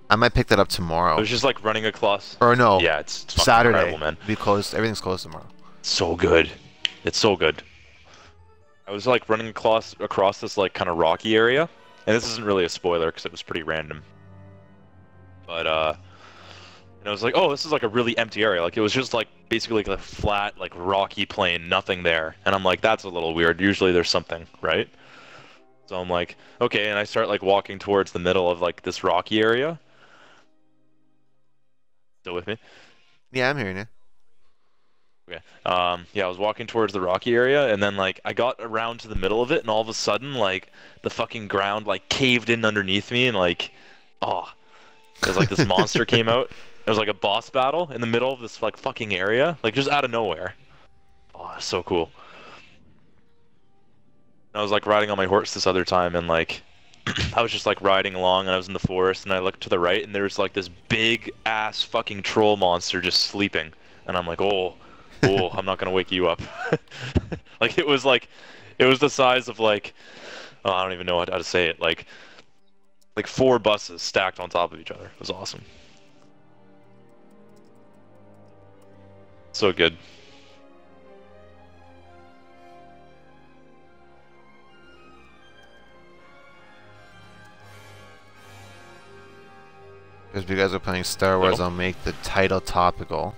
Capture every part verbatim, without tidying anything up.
I might pick that up tomorrow. It was just like running across. Or no. Yeah, it's, it's Saturday. incredible, man. Be closed. Everything's closed tomorrow. So good. It's so good. I was like running across across this like kind of rocky area, and this isn't really a spoiler because it was pretty random. But uh, and I was like, oh, this is like a really empty area. Like it was just like basically like a flat, like rocky plain, nothing there. And I'm like, that's a little weird. Usually there's something, right? So I'm like, okay, and I start like walking towards the middle of like this rocky area. Still with me? Yeah, I'm hearing you. Okay. Um, yeah, I was walking towards the rocky area, and then like I got around to the middle of it, and all of a sudden, like the fucking ground like caved in underneath me, and like, oh, there's like this monster came out. It was like a boss battle in the middle of this like fucking area, like just out of nowhere. Oh, it's so cool. I was like riding on my horse this other time, and like I was just like riding along, and I was in the forest, and I looked to the right, and there was like this big ass fucking troll monster just sleeping, and I'm like, oh. Oh, I'm not gonna wake you up. Like it was like, it was the size of like, oh, I don't even know how to say it. Like, like four buses stacked on top of each other. It was awesome. So good. Because you guys are playing Star Wars, I'll make the title topical.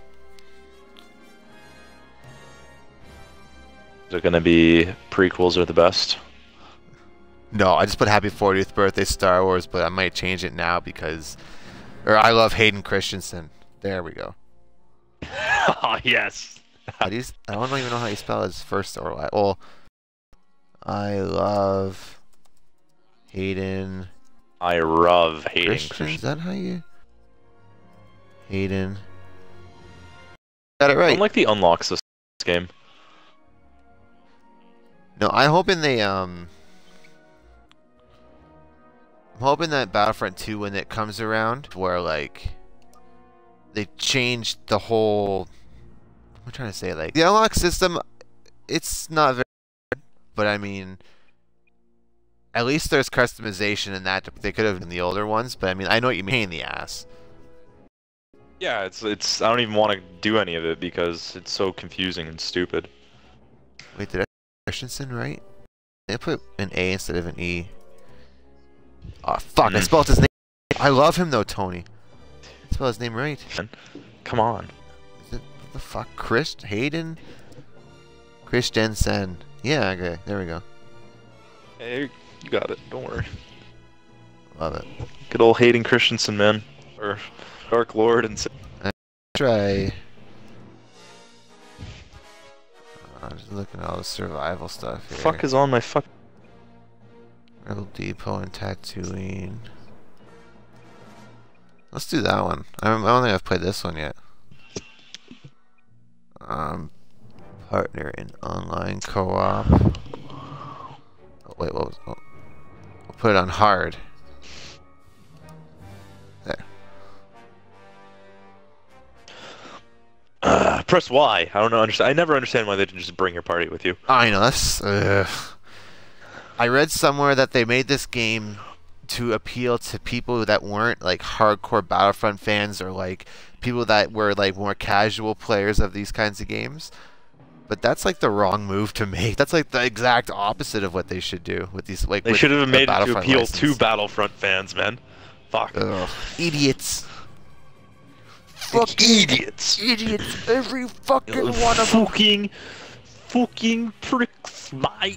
Is it gonna be prequels are the best? No, I just put Happy fortieth Birthday Star Wars, but I might change it now because... Or I love Hayden Christensen. There we go. Oh, yes! How do you, I don't even know how you spell his first or last. Well, I love Hayden... I love Hayden Christian? Christensen. Is that how you... Hayden... Got it right. I don't like the unlocks this game. No, I'm hoping they, um... I'm hoping that Battlefront two, when it comes around, where, like... They changed the whole... What am I trying to say? Like, the unlock system, it's not very good, but I mean... At least there's customization in that. They could have in the older ones, but I mean, I know what you mean in the ass. Yeah, it's, it's, I don't even want to do any of it because it's so confusing and stupid. Wait, did I... Christensen, right? They put an A instead of an E. Oh, fuck, mm. I spelled his name. I love him, though, Tony. I spelled his name right. Come on. Is it, what the fuck? Chris? Hayden? Christensen. Yeah, okay, there we go. Hey, you got it. Don't worry. Love it. Good old Hayden Christensen, man. Or Dark Lord and... I try... I'm just looking at all the survival stuff here. Fuck is on my fuck... Rebel Depot and Tatooine. Let's do that one. I don't, I don't think I've played this one yet. Um, partner in online co-op. Oh, wait, what was... Oh. I'll put it on hard. There. Uh, press Y. I don't know. Understand. I never understand why they didn't just bring your party with you. I know, that's... Uh, I read somewhere that they made this game to appeal to people that weren't like hardcore Battlefront fans or like people that were like more casual players of these kinds of games. But that's like the wrong move to make. That's like the exact opposite of what they should do with these. Like they should have made it to appeal license. to Battlefront fans, man. Fuck. Ugh. Idiots. Fucking idiots. Idiots. Every fucking one of them. Fucking, fucking pricks, mate.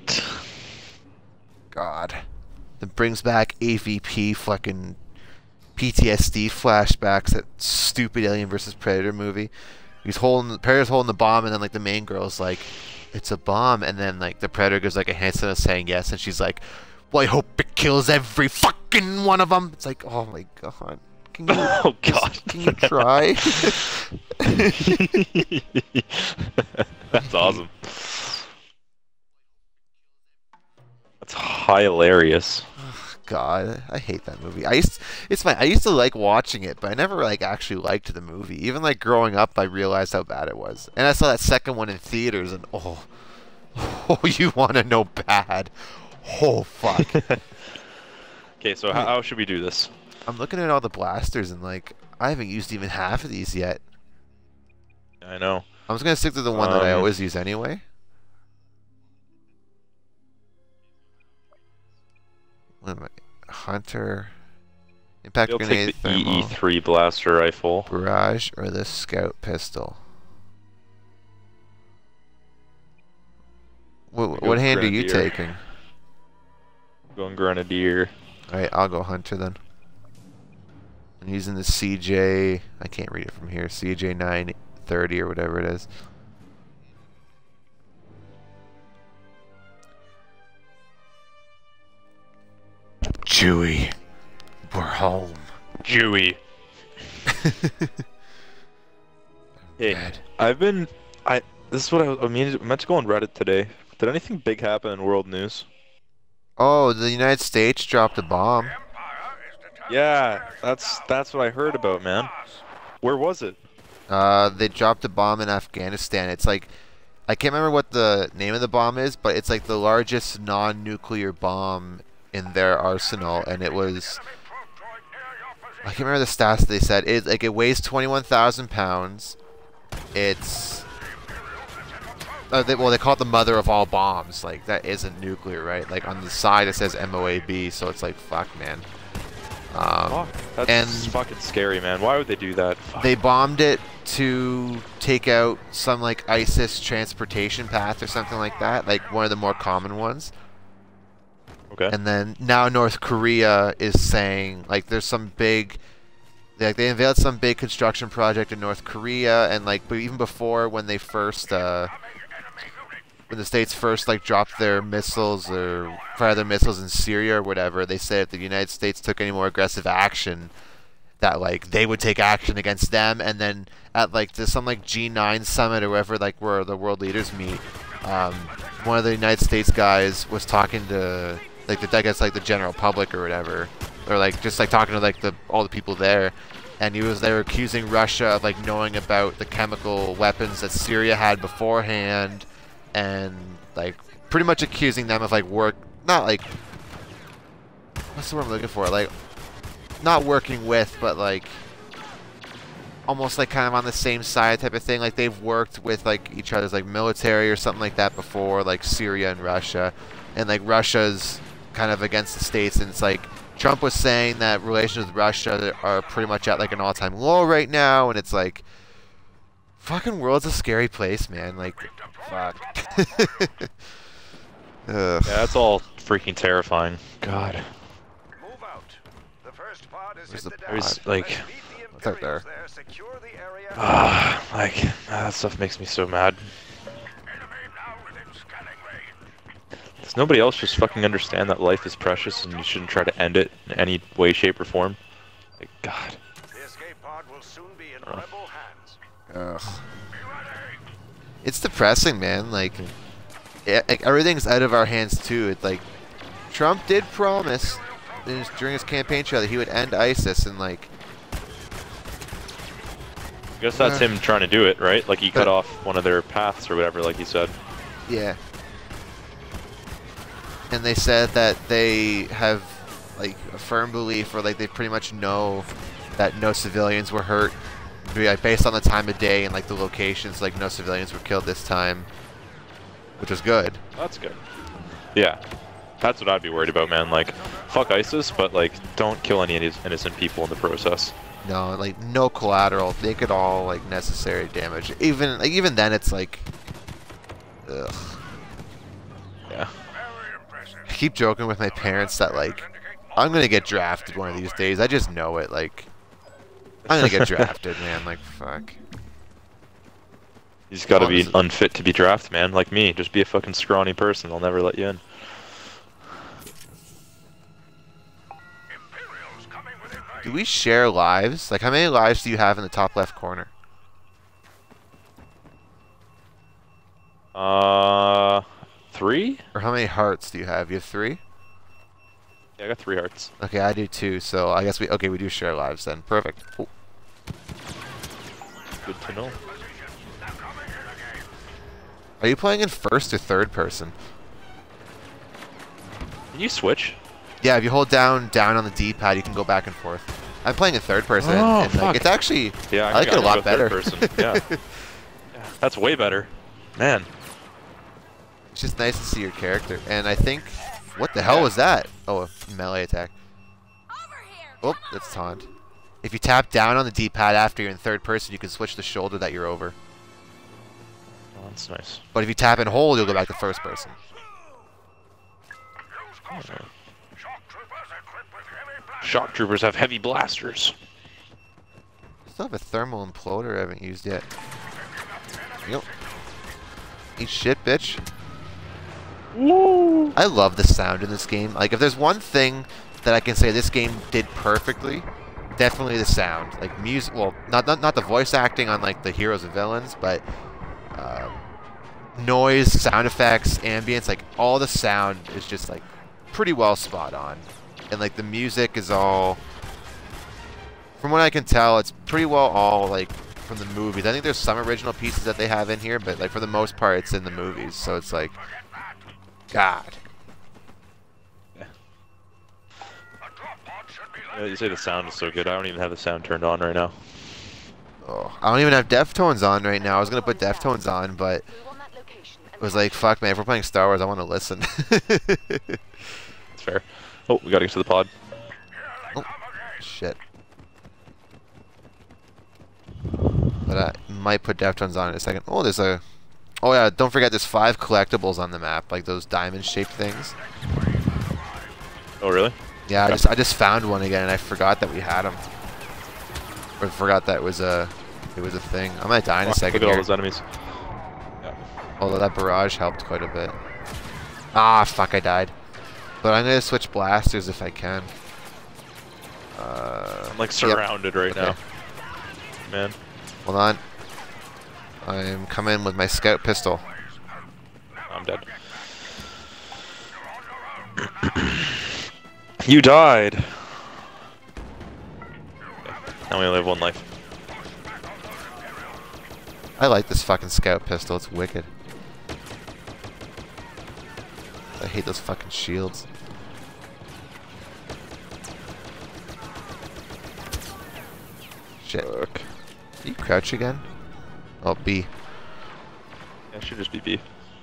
God. That brings back A V P fucking P T S D flashbacks. That stupid Alien versus Predator movie. He's holding, Predator's holding the bomb, and then like the main girl's like, "It's a bomb," and then like the Predator gives like a handsome saying yes, and she's like, "Well, I hope it kills every fucking one of them." It's like, oh my god. Can you, oh god. Can you try? That's awesome. That's hilarious. God, I hate that movie. I used, it's fine. I used to like watching it, but I never like actually liked the movie. Even like growing up, I realized how bad it was. And I saw that second one in theaters, and oh, oh, you want to know bad? Oh fuck. Okay, so how, how should we do this? I'm looking at all the blasters and like I haven't used even half of these yet. I know. I'm just gonna stick to the one um, that I always use anyway. What am I? Hunter, impact You'll grenade, take the thermal, E E three blaster rifle. barrage, or the scout pistol. What, what hand are you Grenadier. taking? Going Grenadier. Alright, I'll go Hunter then. I'm using the C J, I can't read it from here, C J nine thirty or whatever it is. Chewie, we're home. Jewy. Hey, Bad. I've been. I. This is what I, was- I mean. I meant to go on Reddit today. Did anything big happen in world news? Oh, the United States dropped a bomb. Yeah, that's that's what I heard about, man. Where was it? Uh, they dropped a bomb in Afghanistan. It's like, I can't remember what the name of the bomb is, but it's like the largest non-nuclear bomb in their arsenal, and it was, I can't remember the stats they said. It like it weighs twenty-one thousand pounds. It's, uh, they, well, they call it the mother of all bombs. Like that isn't nuclear, right? Like on the side it says M O A B, so it's like fuck, man. Um, That's and fucking scary, man. Why would they do that? Fuck. they bombed it to take out some like ISIS transportation path or something like that, like one of the more common ones. Okay. And then now North Korea is saying like there's some big, like they unveiled some big construction project in North Korea, and like but even before when they first uh, when the states first like dropped their missiles or fired their missiles in Syria or whatever, they said if the United States took any more aggressive action, that like they would take action against them. And then at like this some like G nine summit or wherever like where the world leaders meet, um, one of the United States guys was talking to like the I guess like the general public or whatever, or like just like talking to like the all the people there, and he was they were accusing Russia of like knowing about the chemical weapons that Syria had beforehand, and like pretty much accusing them of like work not like what's the word I'm looking for like not working with, but like almost like kind of on the same side type of thing. Like they've worked with like each other's like military or something like that before, like Syria and Russia, and like Russia's kind of against the states, and it's like Trump was saying that relations with Russia are pretty much at like an all-time low right now, and it's like fucking world's a scary place, man. Like fuck. Ugh. Yeah, that's all freaking terrifying. God. Where's the There's pod? like, What's out there? ah, like ah, that stuff makes me so mad. Does nobody else just fucking understand that life is precious and you shouldn't try to end it in any way, shape, or form? Like, God. The escape pod will soon be in rebel hands. Ugh. It's depressing, man. Like, it, like, everything's out of our hands too. It's like Trump did promise in his, during his campaign trail that he would end ISIS, and like, I guess that's Uh, him trying to do it, right? Like he cut but- off one of their paths or whatever, like he said. yeah. And they said that they have like a firm belief, or like they pretty much know that no civilians were hurt, like, based on the time of day and like the locations. Like no civilians were killed this time, which was good. That's good. Yeah. That's what I'd be worried about, man. Like, fuck ISIS, but like, don't kill any innocent people in the process. No, like no collateral. Make it all like necessary damage. Even like even then, it's like, ugh. Yeah. I keep joking with my parents that like I'm gonna get drafted one of these days. I just know it. Like I'm gonna get drafted, man. Like fuck. You just gotta be Honestly. unfit to be drafted, man. Like me. Just be a fucking scrawny person. They'll never let you in. Do we share lives? Like how many lives do you have in the top left corner? Uh, three? Or how many hearts do you have? You have three? Yeah, I got three hearts. Okay, I do too. So I guess we okay. We do share lives then. Perfect. Cool. Good to know. Are you playing in first or third person? Can you switch? Yeah, if you hold down down on the D-pad, you can go back and forth. I'm playing in third person, Oh, and like, fuck. it's actually Yeah, I like I it a can lot go better. third person. Yeah. Yeah, that's way better, man. It's just nice to see your character, and I think what the hell Yeah. was that? Oh, a melee attack. Oh, that's taunt. If you tap down on the D-pad after you're in third person, you can switch the shoulder that you're over. Oh, that's nice. But if you tap and hold, you'll go back to first person. Oh. Shock troopers have heavy blasters. I still have a thermal imploder I haven't used yet. Yep. Eat shit, bitch. Woo! I love the sound in this game. Like, if there's one thing that I can say this game did perfectly, definitely the sound. Like, music, well, not, not, not the voice acting on, like, the heroes and villains, but um, noise, sound effects, ambience, like, all the sound is just, like, pretty well spot on. And, like, the music is all, from what I can tell, it's pretty well all, like, from the movies. I think there's some original pieces that they have in here, but, like, for the most part, it's in the movies. So it's, like, God. Yeah, you say the sound is so good. I don't even have the sound turned on right now. Oh, I don't even have Deftones on right now. I was going to put Deftones on, but it was like, fuck, man, if we're playing Star Wars, I want to listen. That's fair. Oh, we gotta get to the pod. Oh, shit. But I might put Deftones on in a second. Oh, there's a... Oh, yeah, don't forget there's five collectibles on the map, like those diamond-shaped things. Oh, really? Yeah, I Okay. just I just found one again, and I forgot that we had them. Or forgot that it was a, it was a thing. I might die in a second Look at all here. those enemies. Yeah. Although that barrage helped quite a bit. Ah, fuck, I died. But I'm going to switch blasters if I can. Uh, I'm like yep. surrounded right Okay. now. Man. Hold on. I'm coming with my scout pistol. I'm dead. You died. Okay. Now we only have one life. I like this fucking scout pistol. It's wicked. I hate those fucking shields. Shit. Fuck. Did you crouch again? Oh, B. Yeah, it should just be B.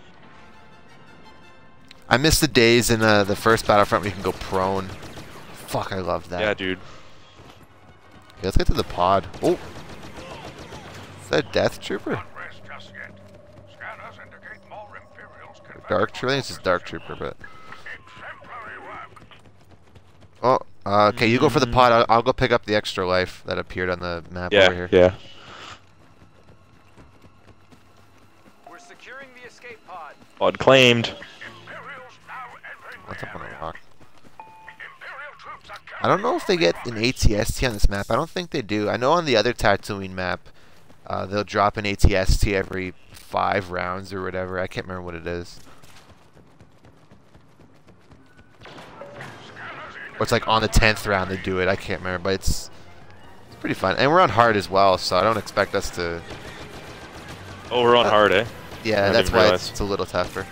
I miss the days in uh, the first Battlefront where you can go prone. Fuck, I love that. Yeah, dude. Okay, let's get to the pod. Oh! Is that a Death Trooper? Dark Trooper? I think it's just Dark Trooper, but... Oh, uh, okay, you go for the pod. I'll, I'll go pick up the extra life that appeared on the map Yeah, over here. yeah. We're securing the escape pod. Pod claimed. What's up on the rock? I don't know if they get an A T S T on this map. I don't think they do. I know on the other Tatooine map, uh, they'll drop an A T S T every five rounds or whatever. I can't remember what it is. Or it's like on the tenth round they do it. I can't remember, but it's, it's pretty fun. And we're on hard as well, so I don't expect us to... Oh, we're on Uh, hard, eh? Yeah, I that's didn't why realize. it's, it's a little tougher.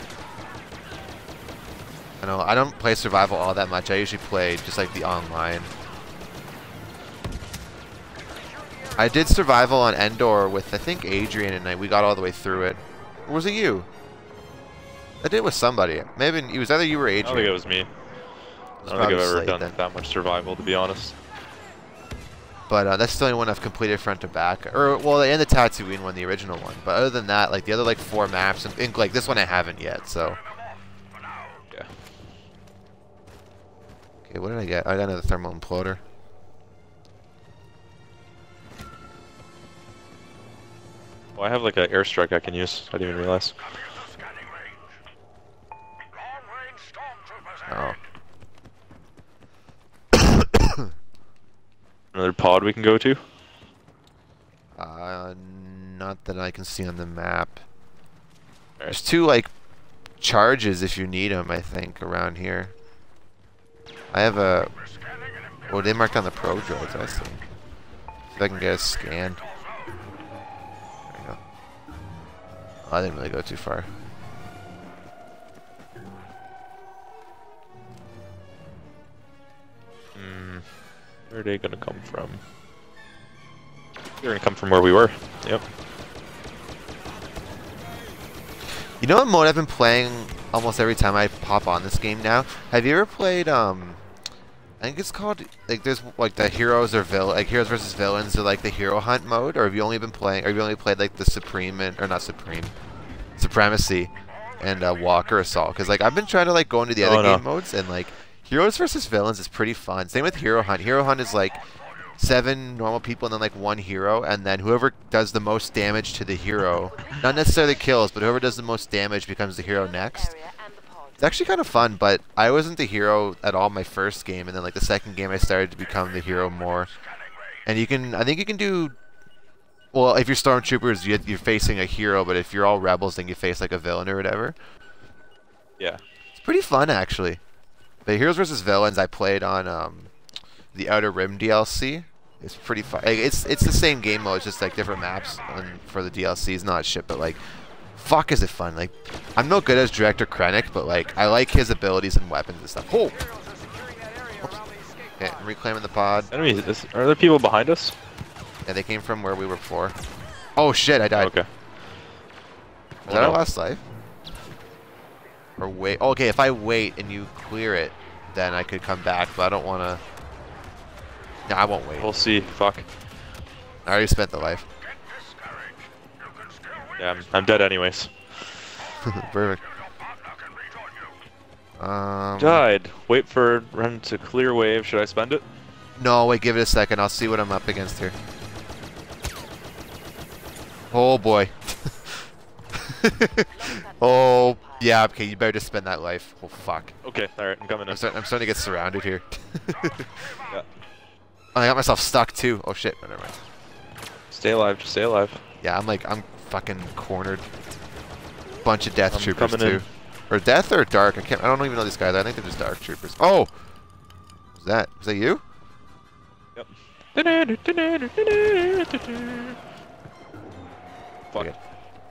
I know, I don't play survival all that much. I usually play just like the online. I did survival on Endor with, I think, Adrian, and I, we got all the way through it. Or was it you? I did it with somebody. Maybe it was either you or I Adrian. don't think it was me. I don't think probably I've ever Slade done then. that much survival, to be honest. But uh, that's the only one I've completed front to back. Or, well, and the Tatooine one, the original one. But other than that, like the other like four maps, and, and like this one I haven't yet, so. Yeah. Okay, what did I get? I got another thermal imploder. Well, I have like an airstrike I can use. I didn't even realize. Oh. Another pod we can go to? Uh, not that I can see on the map. Alright. There's two, like, charges if you need them, I think, around here. I have a... Oh, they marked on the pro droids, I see. See if I can get a scan. There we go. Oh, I didn't really go too far. Hmm. Where Where are they gonna come from? They're gonna come from where we were. Yep. You know what mode I've been playing almost every time I pop on this game now? Have you ever played, um... I think it's called, like, there's, like, the heroes or villain, like, heroes versus villains, or, like, the hero hunt mode? Or have you only been playing, or have you only played, like, the Supreme, and, or not Supreme, Supremacy, and, uh, Walker Assault? Because, like, I've been trying to, like, go into the other oh, no. game modes, and, like, heroes versus villains is pretty fun. Same with hero hunt. Hero hunt is, like, seven normal people and then, like, one hero, and then whoever does the most damage to the hero, not necessarily kills, but whoever does the most damage becomes the hero next. It's actually kind of fun, but I wasn't the hero at all my first game, and then like the second game I started to become the hero more. And you can, I think you can do, well, if you're stormtroopers, you, you're facing a hero, but if you're all rebels, then you face like a villain or whatever. Yeah. It's pretty fun actually. The heroes versus villains I played on um, the Outer Rim D L C. It's pretty fun. Like, it's it's the same game mode, it's just like different maps on, for the D L Cs, not shit, but like. Fuck, is it fun? Like, I'm no good as Director Krennic, but like, I like his abilities and weapons and stuff. Oh! Oops. Okay, I'm reclaiming the pod. Enemy, is, are there people behind us? Yeah, they came from where we were before. Oh shit, I died. Okay. Was Oh, that no. our last life? Or wait? Oh, okay, if I wait and you clear it, then I could come back, but I don't want to. No, I won't wait. We'll see. Fuck. I already spent the life. Yeah, I'm, I'm dead anyways. Perfect. Um, Died. Wait for run to clear wave. Should I spend it? No, wait, give it a second. I'll see what I'm up against here. Oh boy. Oh, yeah, okay, you better just spend that life. Oh, fuck. Okay, alright, I'm coming in. I'm, start, I'm starting to get surrounded here. Yeah. Oh, I got myself stuck too. Oh shit, oh, never mind. Stay alive, just stay alive. Yeah, I'm like, I'm fucking cornered. Bunch of death I'm troopers coming too. in. Or death or dark, I can't, I don't even know these guys. I think they're just dark troopers. Oh! Was that, was that you? Yep. Fuck. Okay.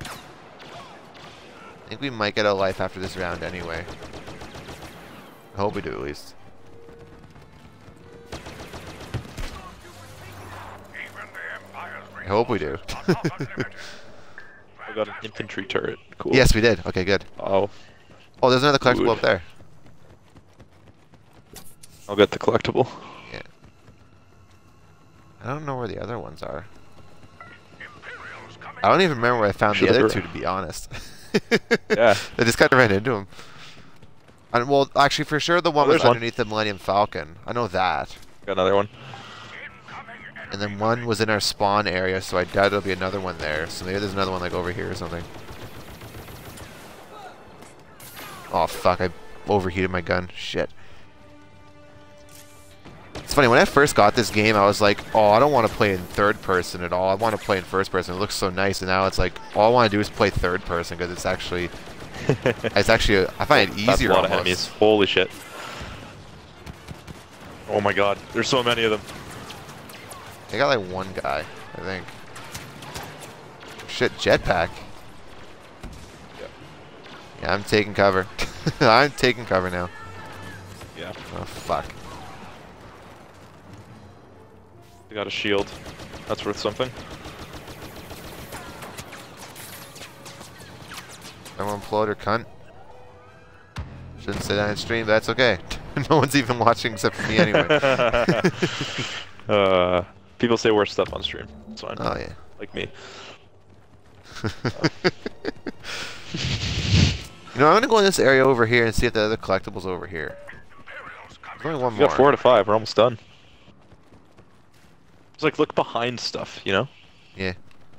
I think we might get a life after this round anyway. I hope we do at least. I hope we do. I got an infantry turret. Cool. Yes, we did. Okay, good. Oh. Oh, there's another collectible Good. up there. I'll get the collectible. Yeah. I don't know where the other ones are. I don't even remember where I found Should've the other threw- two, to be honest. Yeah. I just kind of ran into them. And, well, actually, for sure, the one Oh, was there's one. underneath the Millennium Falcon. I know that. Got another one. And then one was in our spawn area, so I doubt there'll be another one there. So maybe there's another one like over here or something. Oh fuck, I overheated my gun. Shit. It's funny, when I first got this game, I was like, oh, I don't want to play in third person at all. I want to play in first person. It looks so nice. And now it's like, all I want to do is play third person because it's actually, it's actually, I find it easier That's a lot almost. of enemies. Holy shit. Oh my god, there's so many of them. I got like one guy, I think. Shit, jetpack. Yeah. Yeah, I'm taking cover. I'm taking cover now. Yeah. Oh, fuck. They got a shield. That's worth something. Someone implode or cunt. Shouldn't say that on stream, but that's okay. No one's even watching except for me anyway. uh, people say worse stuff on stream. It's fine. Oh, yeah. Like me. You know, I'm gonna go in this area over here and see if the other collectible's over here. There's only one We more. got four to five. We're almost done. It's like look behind stuff, you know? Yeah.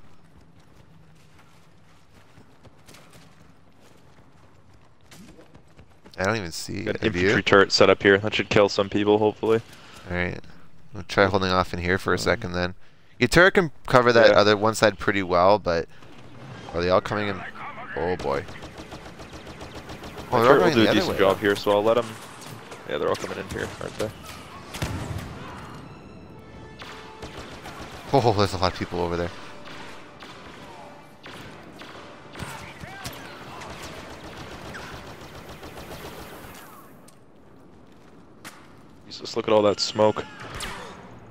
I don't even see. Got an Have you? infantry turret set up here. That should kill some people, hopefully. Alright. We'll try holding off in here for a second then. Your turret can cover that Yeah. other one side pretty well, but are they all coming in? Oh boy. Oh, My they're all turret will going do the a other decent way. job here, so I'll let them. Yeah, they're all coming in here, aren't they? Oh, there's a lot of people over there. Jesus, look at all that smoke.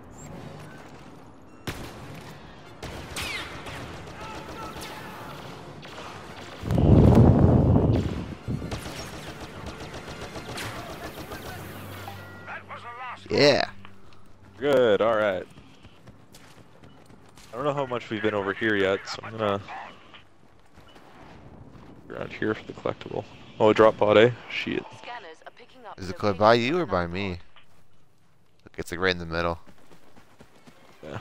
I don't know how much we've been over here yet, so I'm gonna around here for the collectible. Oh, drop pod, eh? Shit. Scanners are picking up Is it locations by you or of by another me? Look, it's like right in the middle. Yeah.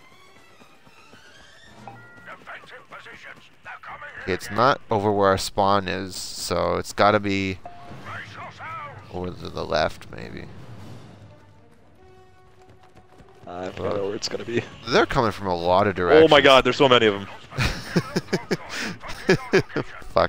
Okay, it's not over where our spawn is, so it's gotta be over to the left, maybe. I don't know where it's gonna be. They're coming from a lot of directions. Oh my god, there's so many of them. Fuck.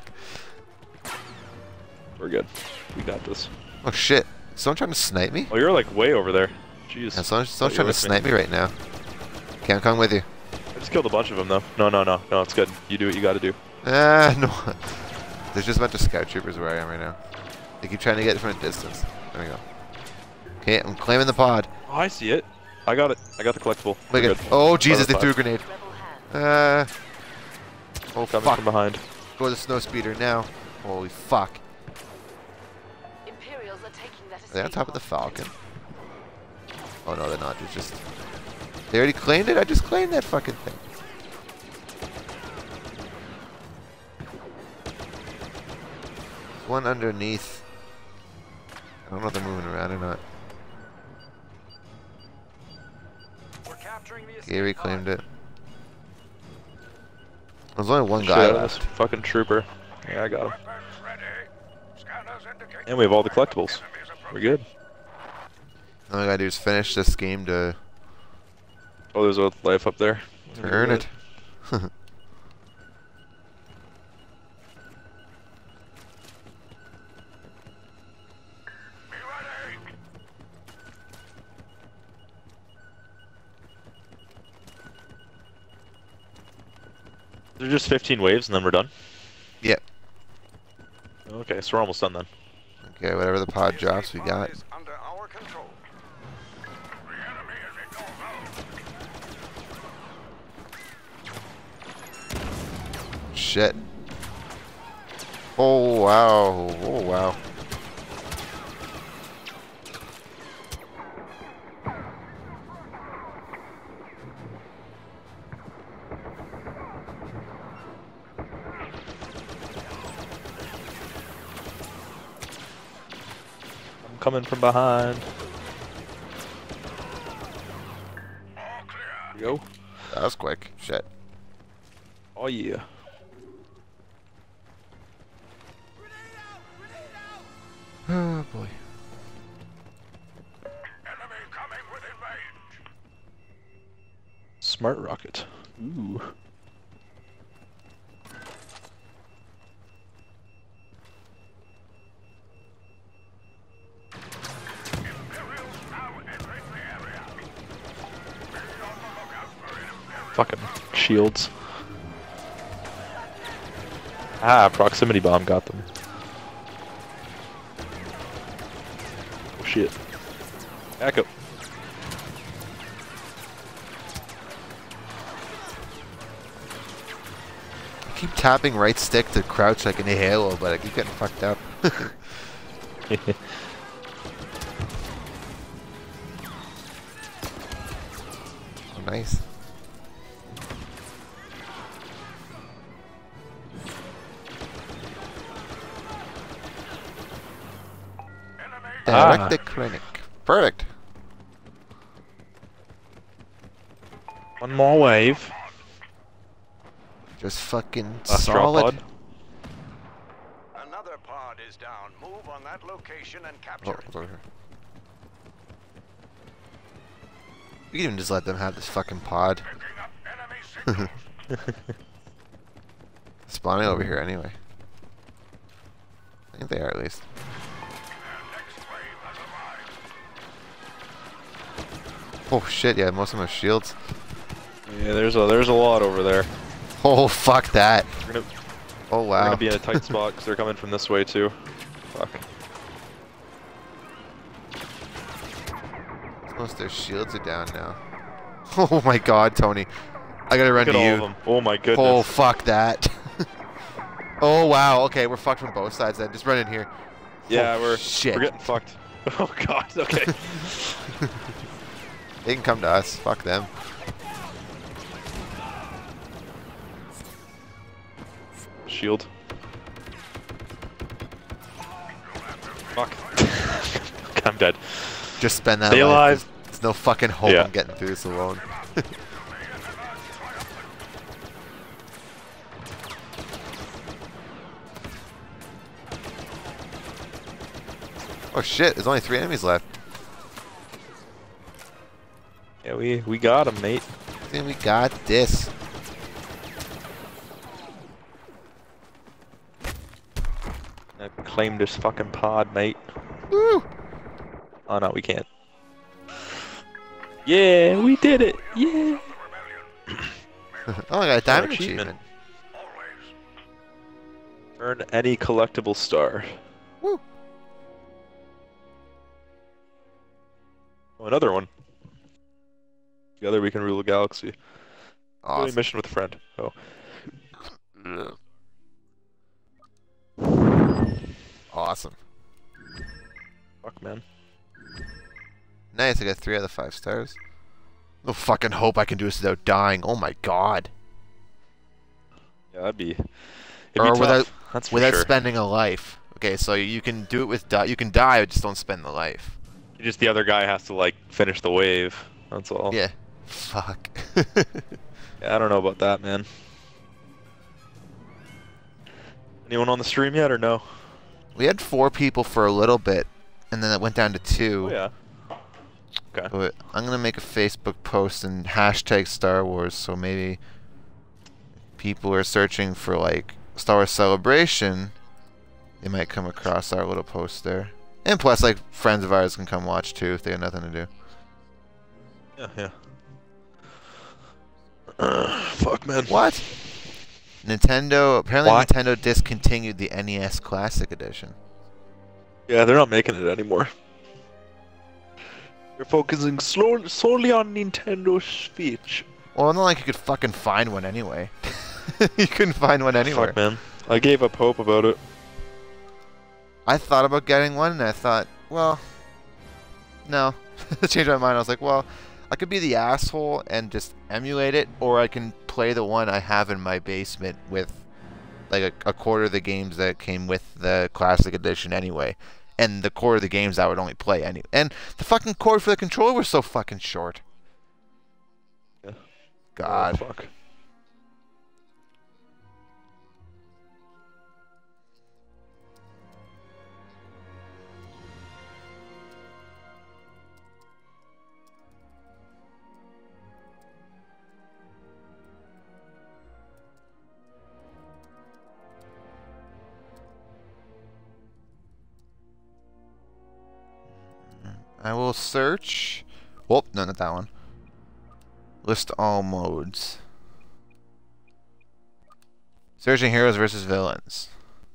We're good. We got this. Oh shit. Is someone trying to snipe me? Oh, you're like way over there. Jeez. Yeah, someone's, someone's Thought you trying were to with snipe me right now. Okay, I'm coming with you. I just killed a bunch of them though. No, no, no, no. It's good. You do what you got to do. Ah, no. There's just a bunch of scout troopers where I am right now. They keep trying to get it from a distance. There we go. Okay, I'm claiming the pod. Oh, I see it. I got it. I got the collectible. Look We're at. good. Oh Jesus! They Five. threw a grenade. rebel hand. Uh. Oh Coming fuck! from behind. Go to the snow speeder now. Holy fuck! Imperials are taking that Are they on escape top of the pod. Falcon? Oh no, they're not. They're just. They already claimed it. I just claimed that fucking thing. There's one underneath. I don't know if they're moving around or not. We're capturing the escape Gary pod. claimed it. There's only one Shit guy out of this left. fucking trooper. Yeah, I got him. And we have all the collectibles. We're good. All I gotta do is finish this game to, Oh, there's a life up there. to earn it. They're just fifteen waves and then we're done? Yep. Okay, so we're almost done then. Okay, whatever the pod drops, we got. Is under our control. Shit. Oh wow. Oh wow. I'm coming from behind. Here we go. That was quick. Shit. Oh yeah. Oh boy. Enemy coming within range. Smart rocket. Ooh. Imperials now entering the area. Be on the lookout for Imperials. Fucking shields. Ah, proximity bomb got them. Oh shit. Back up. I keep tapping right stick to crouch like in a Halo, but I keep getting fucked up. Oh, nice. Enemy Direct Ah. the clinic. Perfect. One more wave. Just fucking Last drop solid. pod. Another pod is down. Move on that location and Oh, capture it's it. over here. We can even just let them have this fucking pod. Picking up enemy signals. Spawning over here anyway. I think they are at least. Their next wave has arrived. Oh shit, yeah, most of them have shields. Yeah, there's a there's a lot over there. Oh fuck that. We're gonna Oh we're wow. gonna be in a tight spot because they're coming from this way too. Fuck. Most of their shields are down now. Oh my god, Tony. I gotta run Look to at all you. of them. Oh my Oh goodness. fuck that. Oh wow, okay, we're fucked from both sides then. Just run in here. Yeah, Oh, we're shit. we're getting fucked. Oh god. Okay. They can come to us. Fuck them. shield. Fuck. I'm dead. Just spend that Stay life. alive. There's, there's no fucking hope Yeah. I'm getting through this alone. Oh shit, there's only three enemies left. Yeah, we we got him, mate. I think we got this. I claimed this fucking pod, mate. Woo! Oh no, we can't. Yeah, we did it. Yeah. Oh, I got a diamond achievement. achievement. Earn any collectible star. Woo! Oh, another one. Together we can rule a galaxy. Daily Awesome. mission with a friend. Oh. Awesome. Fuck, man. Nice, I got three out of five stars. No fucking hope I can do this without dying. Oh my god. Yeah, that'd be. It'd Or be tough. without That's for without sure. spending a life. Okay, so you can do it with die. You can die, but just don't spend the life. Just the other guy has to like finish the wave. That's all. Yeah. Fuck. Yeah, I don't know about that, man. Anyone on the stream yet or no? We had four people for a little bit, and then it went down to two. Oh yeah. Okay. But I'm gonna make a Facebook post and hashtag Star Wars, so maybe people are searching for like Star Wars Celebration, they might come across our little post there. And plus, like, friends of ours can come watch too if they have nothing to do. Yeah, yeah. Fuck, man. What? Nintendo, apparently Why? Nintendo discontinued the N E S Classic Edition. Yeah, they're not making it anymore. They're focusing slow, solely on Nintendo Switch. Well, not like you could fucking find one anyway. You couldn't find one anywhere. Fuck, man. I gave up hope about it. I thought about getting one, and I thought, well, no. I changed my mind. I was like, well, I could be the asshole and just emulate it, or I can play the one I have in my basement with like a, a quarter of the games that came with the Classic Edition anyway. And the core of the games I would only play anyway. And the fucking cord for the controller was so fucking short. Yeah. God. Oh, fuck. I will search. Whoop, no, not that one. List all modes. Searching heroes versus villains.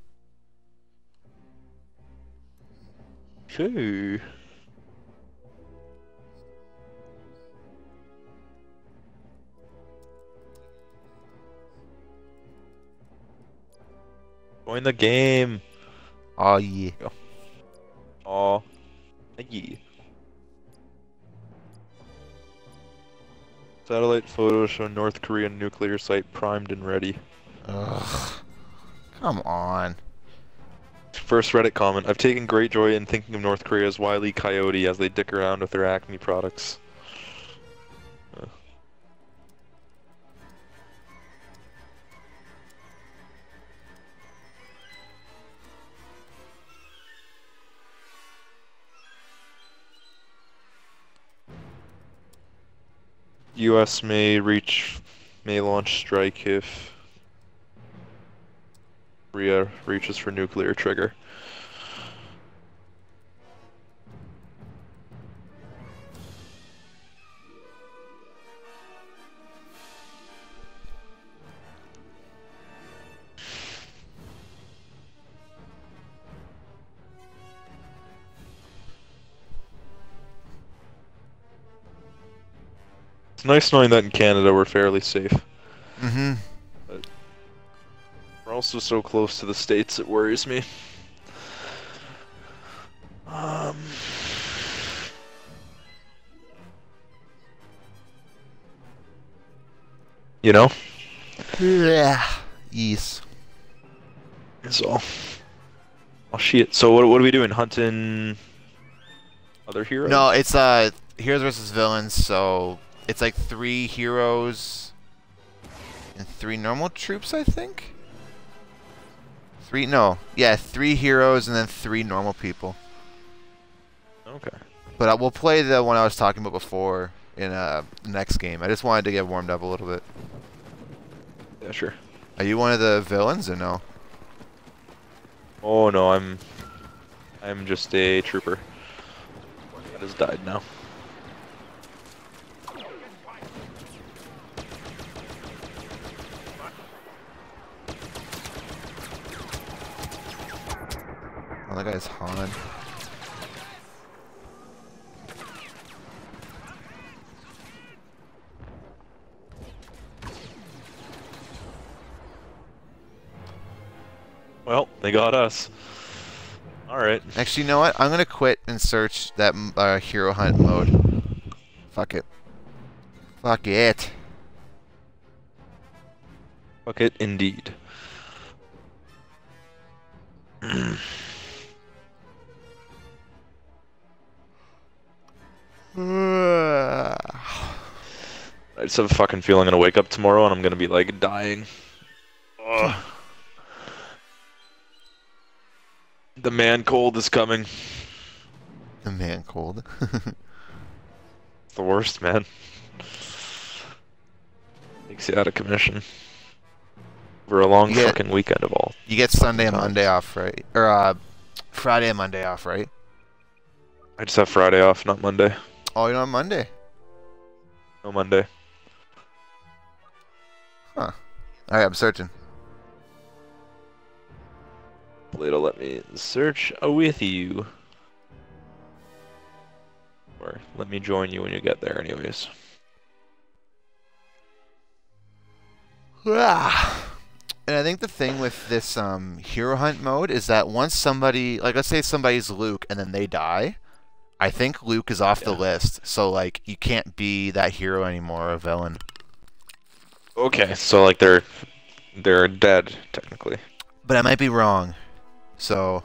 Shoo. Join the game. Oh yeah. Aw. Yeah. Satellite photos show North Korean nuclear site primed and ready. Ugh. Come on. First Reddit comment. I've taken great joy in thinking of North Korea's Wile E. Coyote as they dick around with their Acme products. Uh. U S may reach, may launch strike if Korea reaches for nuclear trigger. It's nice knowing that in Canada we're fairly safe. Mm-hmm. But we're also so close to the States it worries me. Um, you know? Yeah. Yes. So, oh shit. So what what are we doing? Hunting other heroes? No, it's uh heroes versus villains. So it's like three heroes and three normal troops, I think. Three no, yeah, three heroes and then three normal people. Okay. But uh, we'll play the one I was talking about before in uh the next game. I just wanted to get warmed up a little bit. Yeah, sure. Are you one of the villains or no? Oh no, I'm I'm just a trooper. That has died now. Oh, that guy's Han. Well, they got us. Alright. Actually, you know what? I'm gonna quit and search that uh, hero hunt mode. Fuck it. Fuck it. Fuck it, indeed. I just have a fucking feeling I'm gonna wake up tomorrow and I'm gonna be like dying. Ugh. The man cold is coming. The man cold. It's the worst, man. Takes you out of commission. For a long You get- fucking weekend of all. You get Sunday and times. Monday off, right? Or uh, Friday and Monday off, right? I just have Friday off, not Monday. Oh, you're on Monday. No Monday. Huh. Alright, I'm searching. It'll let me search with you. Or let me join you when you get there anyways. Ah. And I think the thing with this um, hero hunt mode is that once somebody, like let's say somebody's Luke and then they die, I think Luke is off the Yeah. list. So like you can't be that hero anymore or villain. Okay, so like they're they're dead technically. But I might be wrong. So.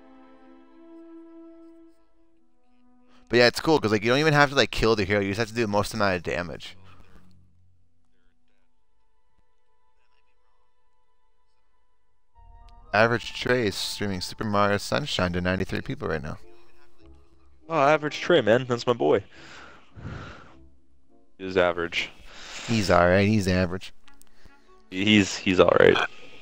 But yeah, it's cool because like you don't even have to like kill the hero. You just have to do the most amount of damage. Average Trey is streaming Super Mario Sunshine to ninety-three people right now. Oh, average Trey, man, that's my boy. He's average. He's alright. He's average. He's he's all right.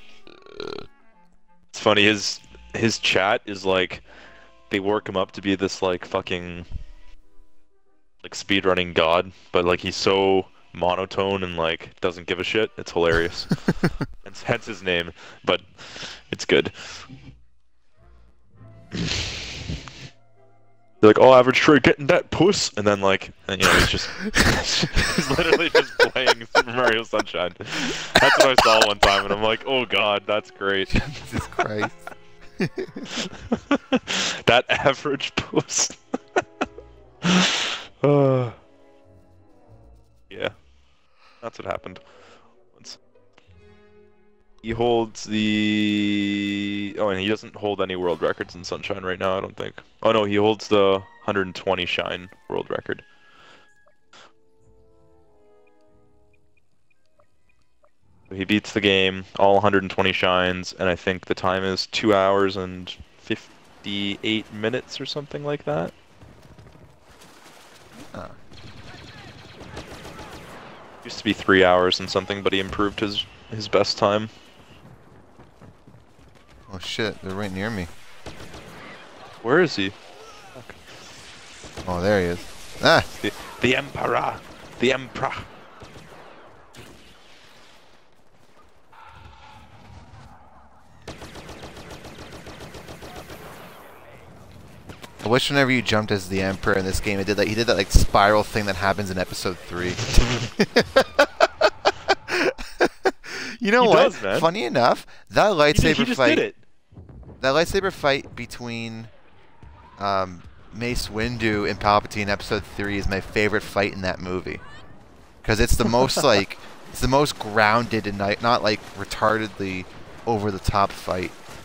It's funny. His his chat is like they work him up to be this like fucking like speedrunning god, but like he's so monotone and like doesn't give a shit. It's hilarious. Hence, hence his name, but it's good. They're like, oh, average Trey getting that puss, and then like, and, you know, he's just he's literally just playing Super Mario Sunshine. That's what I saw one time, and I'm like, oh god, that's great. Jesus Christ. That average puss. uh, yeah, that's what happened. Once. He holds the... Oh, and he doesn't hold any world records in Sunshine right now, I don't think. Oh no, he holds the one hundred twenty Shine world record. He beats the game, all one hundred twenty shines, and I think the time is two hours and fifty-eight minutes or something like that. Huh. Used to be three hours and something, but he improved his his best time. Oh shit, they're right near me. Where is he? Oh, there he is. Ah! The, the Emperor! The Emperor! I wish whenever you jumped as the Emperor in this game, it did like he did that like spiral thing that happens in episode three. You know He what? does, man. Funny enough, that He, lightsaber did, he just fight, did it! that lightsaber fight between um, Mace Windu and Palpatine in episode three is my favorite fight in that movie, because it's the most like it's the most grounded and not, not like retardedly over the top fight.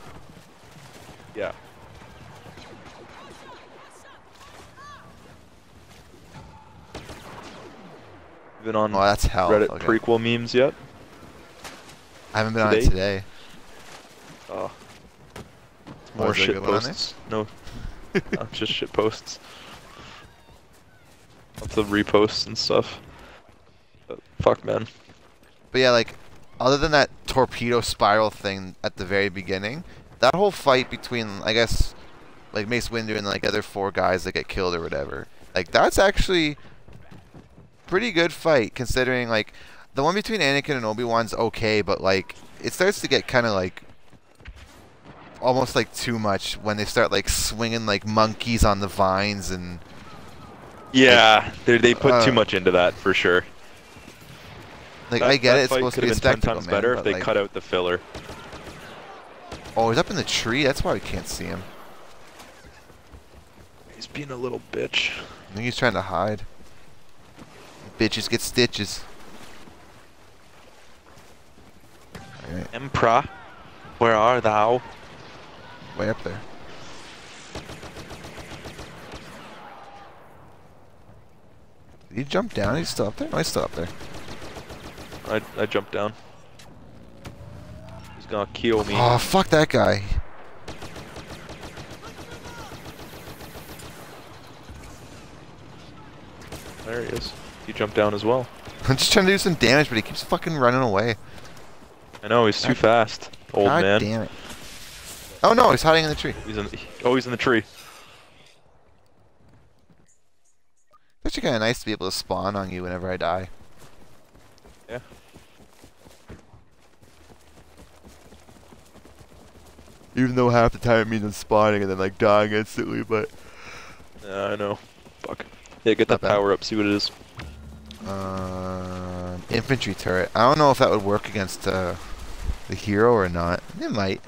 Yeah. Been on Oh, that's hell. Reddit Okay. prequel memes yet? I haven't been on it Today? today. Oh. It's Oh, more is there a shit good one on there? posts. No, no, just shit posts. Lots of reposts and stuff. But fuck, man. But yeah, like, other than that torpedo spiral thing at the very beginning, that whole fight between, I guess, like Mace Windu and like other four guys that get killed or whatever, like that's actually pretty good fight considering like the one between Anakin and Obi-Wan's okay, but like it starts to get kind of like almost like too much when they start like swinging like monkeys on the vines and Yeah, they they put uh, too much into that for sure. like That, I get that it, it's fight supposed to could be a have been ten spectacle, times man, better but, if they like, cut out the filler. oh, he's up in the tree. That's why we can't see him. He's being a little bitch. I think he's trying to hide. Bitches get stitches. Alright, Emperor, where are thou? way up there. Did he jump down? He's still up there? No, he's still up there. I I jumped down. He's gonna kill me. Oh, fuck that guy. There he is. He jumped down as well. I'm just trying to do some damage, but he keeps fucking running away. I know, he's too fast. Old God man. damn it. Oh no, he's hiding in the tree. He's in. Oh, he's in the tree. It's actually kind of nice to be able to spawn on you whenever I die. Yeah. Even though half the time it means I'm spawning and then like dying instantly, but... Yeah, I know. Fuck. Yeah, get that Not bad. power up. See what it is. Um, infantry turret. I don't know if that would work against uh, the hero or not. It might.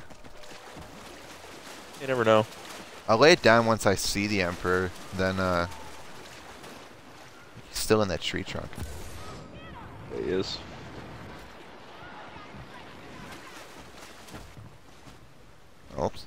You never know. I'll lay it down once I see the Emperor, then uh... he's still in that tree trunk. There he is. Oops.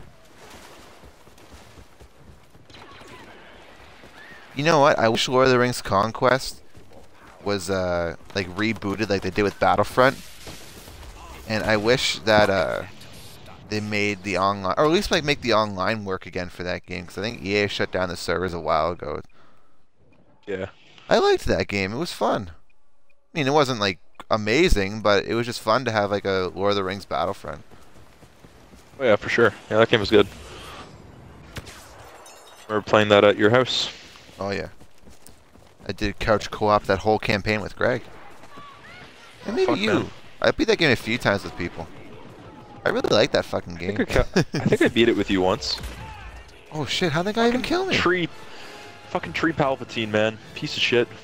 You know what? I wish Lord of the Rings Conquest was uh like rebooted like they did with Battlefront. And I wish that uh they made the online, or at least like make the online work again for that game, because I think E A shut down the servers a while ago. Yeah. I liked that game. It was fun. I mean, it wasn't like amazing, but it was just fun to have like a Lord of the Rings Battlefront. Oh yeah, for sure. Yeah, that game was good. Remember playing that at your house? Oh yeah. I did couch co-op that whole campaign with Greg. And maybe Fuck, you. man. I beat that game a few times with people. I really like that fucking I game. think I, ca- I think I beat it with you once. Oh shit, how'd that guy even kill me? Tree, fucking tree Palpatine, man, piece of shit.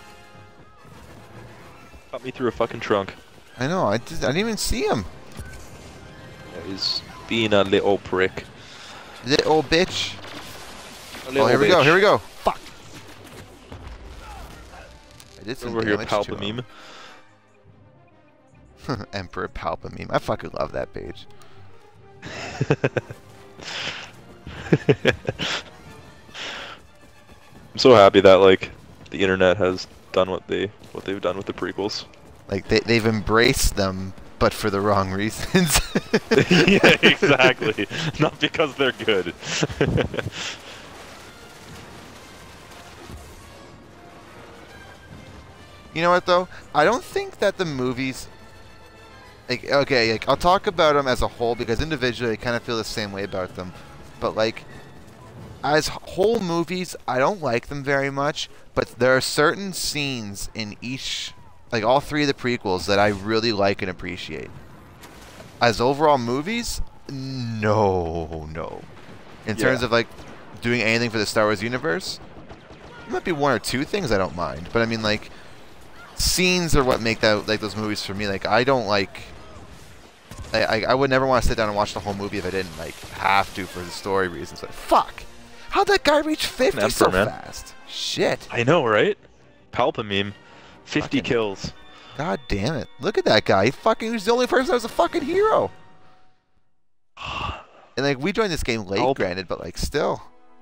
Got me through a fucking trunk. I know, I, just, I didn't even see him. Yeah, he's being a little prick. Little bitch. A Oh, little here we go, bitch. here we go. Fuck. I did some Over here, damage to Palpameme. him. Emperor Palpameme. I fucking love that page. I'm so happy that like the internet has done what they what they've done with the prequels. Like they they've embraced them, but for the wrong reasons. Yeah, exactly. Not because they're good. You know what though? I don't think that the movies. Like okay, like I'll talk about them as a whole because individually I kind of feel the same way about them, but like as whole movies, I don't like them very much. But there are certain scenes in each, like all three of the prequels, that I really like and appreciate. As overall movies, no, no. In terms Yeah. of like doing anything for the Star Wars universe, there might be one or two things I don't mind. But I mean, like scenes are what make that like those movies for me. Like I don't like. I, I, I would never want to sit down and watch the whole movie if I didn't like have to for the story reasons. But fuck, how'd that guy reach fifty Emperor, so man. fast? Shit. I know, right? Palpameme, fifty Fucking- kills. God damn it! Look at that guy. He fucking he was the only person that was a fucking hero. And like we joined this game late, Help. granted, but like still.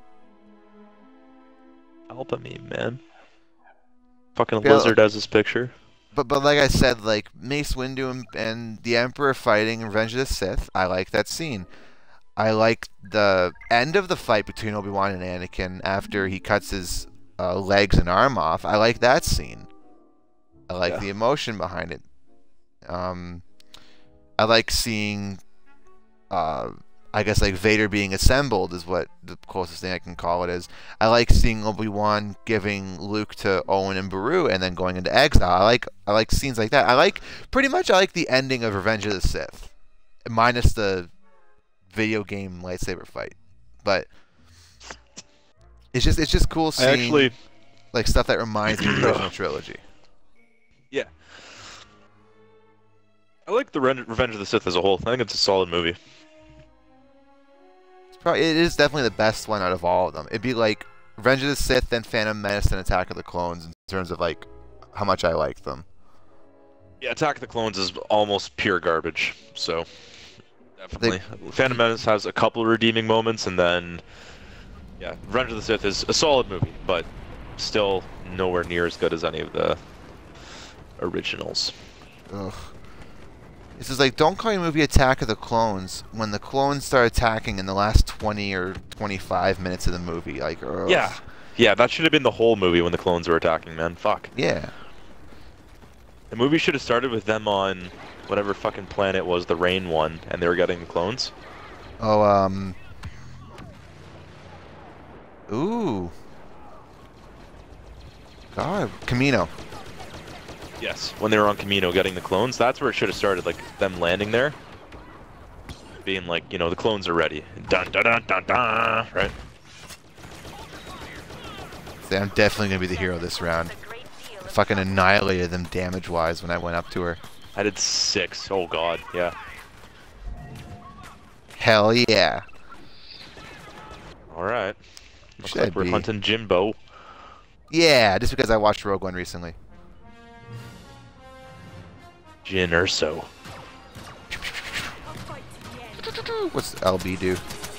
Help me, man. Fucking Yeah, lizard has his picture. But but like I said, like Mace Windu and, and the Emperor fighting in Revenge of the Sith, I like that scene. I like the end of the fight between Obi-Wan and Anakin after he cuts his uh, legs and arm off. I like that scene. I like Yeah. the emotion behind it. Um, I like seeing, uh, I guess like Vader being assembled is what the closest thing I can call it is. I like seeing Obi-Wan giving Luke to Owen and Beru and then going into exile. I like I like scenes like that. I like pretty much I like the ending of Revenge of the Sith, minus the video game lightsaber fight. But it's just it's just cool I seeing actually, like stuff that reminds me of the original trilogy. yeah. I like the Ren- Revenge of the Sith as a whole. I think it's a solid movie. It's probably it is definitely the best one out of all of them. It'd be like Revenge of the Sith, then Phantom Menace, and Attack of the Clones in terms of like how much I like them. Yeah, Attack of the Clones is almost pure garbage. So definitely, Phantom Menace has a couple of redeeming moments, and then yeah, Revenge of the Sith is a solid movie, but still nowhere near as good as any of the originals. Ugh. This is like, don't call your movie Attack of the Clones when the clones start attacking in the last twenty or twenty-five minutes of the movie. Like, ugh. Yeah, yeah, that should have been the whole movie when the clones were attacking, man. Fuck. Yeah. The movie should have started with them on whatever fucking planet was the rain one, and they were getting the clones. Oh, um. Ooh. God, Camino. Yes, when they were on Camino getting the clones, that's where it should have started, like them landing there. Being like, you know, the clones are ready. Dun dun dun dun dun, right? See, I'm definitely gonna be the hero this round. I fucking annihilated them damage-wise when I went up to her. I did six. Oh god, yeah. Hell yeah. Alright. Looks Should like we're be. hunting Jimbo. Yeah, just because I watched Rogue One recently. Jin Urso. What's L B do?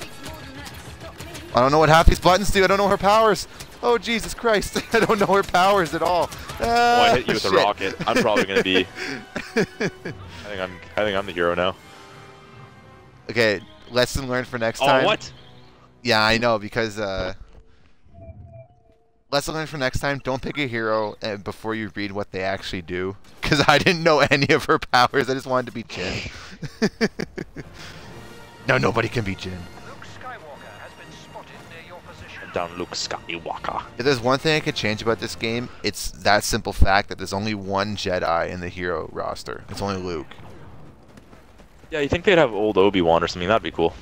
I don't know what half these buttons do. I don't know her powers. Oh, Jesus Christ. I don't know her powers at all. Oh, I Ah, hit you with shit. a rocket. I'm probably gonna be. I think I'm. I think I'm the hero now. Okay, lesson learned for next Oh, time. what? Yeah, I know, because uh, lesson learned for next time: don't pick a hero uh, before you read what they actually do. Because I didn't know any of her powers. I just wanted to be Jin. No, nobody can be Jin. Luke Skywalker has been spotted near your position. Down Luke Skywalker. If there's one thing I could change about this game, it's that simple fact that there's only one Jedi in the hero roster. It's only Luke. Yeah, you think they'd have old Obi-Wan or something? That'd be cool.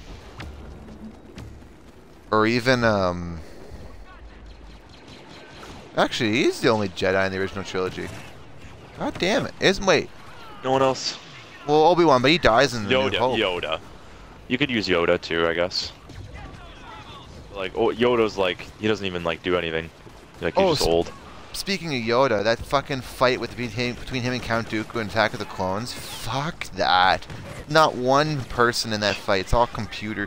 Or even, um... Actually, he's the only Jedi in the original trilogy. God damn it. Isn't, wait. No one else. Well, Obi-Wan, but he dies in the New Yoda. Hope. Yoda. You could use Yoda too, I guess. Like, oh, Yoda's like, he doesn't even like do anything. Like, he's Oh, just sp- old. Speaking of Yoda, that fucking fight with between him, between him and Count Dooku in Attack of the Clones, fuck that. Not one person in that fight. It's all computer.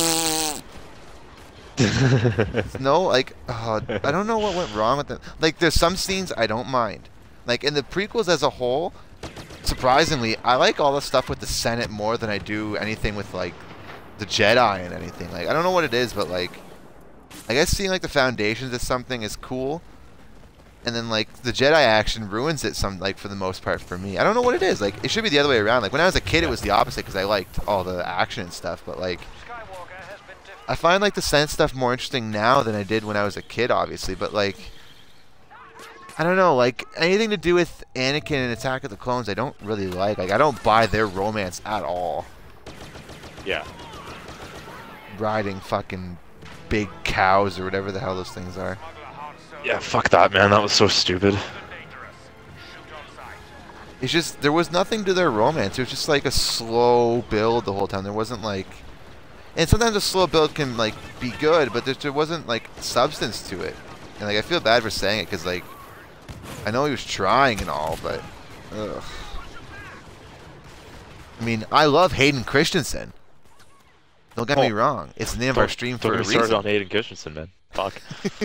No, like, uh, I don't know what went wrong with them. Like, there's some scenes I don't mind. Like, in the prequels as a whole, surprisingly, I like all the stuff with the Senate more than I do anything with, like, the Jedi and anything. Like, I don't know what it is, but, like, I guess seeing, like, the foundations of something is cool. And then, like, the Jedi action ruins it, some like, for the most part for me. I don't know what it is. Like, it should be the other way around. Like, when I was a kid, it was the opposite because I liked all the action and stuff. But, like, Skywalker has been defeated. I find, like, the Senate stuff more interesting now than I did when I was a kid, obviously. But, like, I don't know. Like, anything to do with Anakin and Attack of the Clones, I don't really like. Like, I don't buy their romance at all. Yeah. Riding fucking big cows or whatever the hell those things are. Yeah, fuck that, man. That was so stupid. Dangerous. Shoot on sight. It's just, there was nothing to their romance. It was just like a slow build the whole time. There wasn't like, and sometimes a slow build can like be good, but there, there wasn't like substance to it. And like, I feel bad for saying it because like, I know he was trying and all, but, ugh. I mean, I love Hayden Christensen. Don't get Oh. me wrong. It's the name of our stream Don't for get a me started reason. on Aiden Christensen, man. Fuck.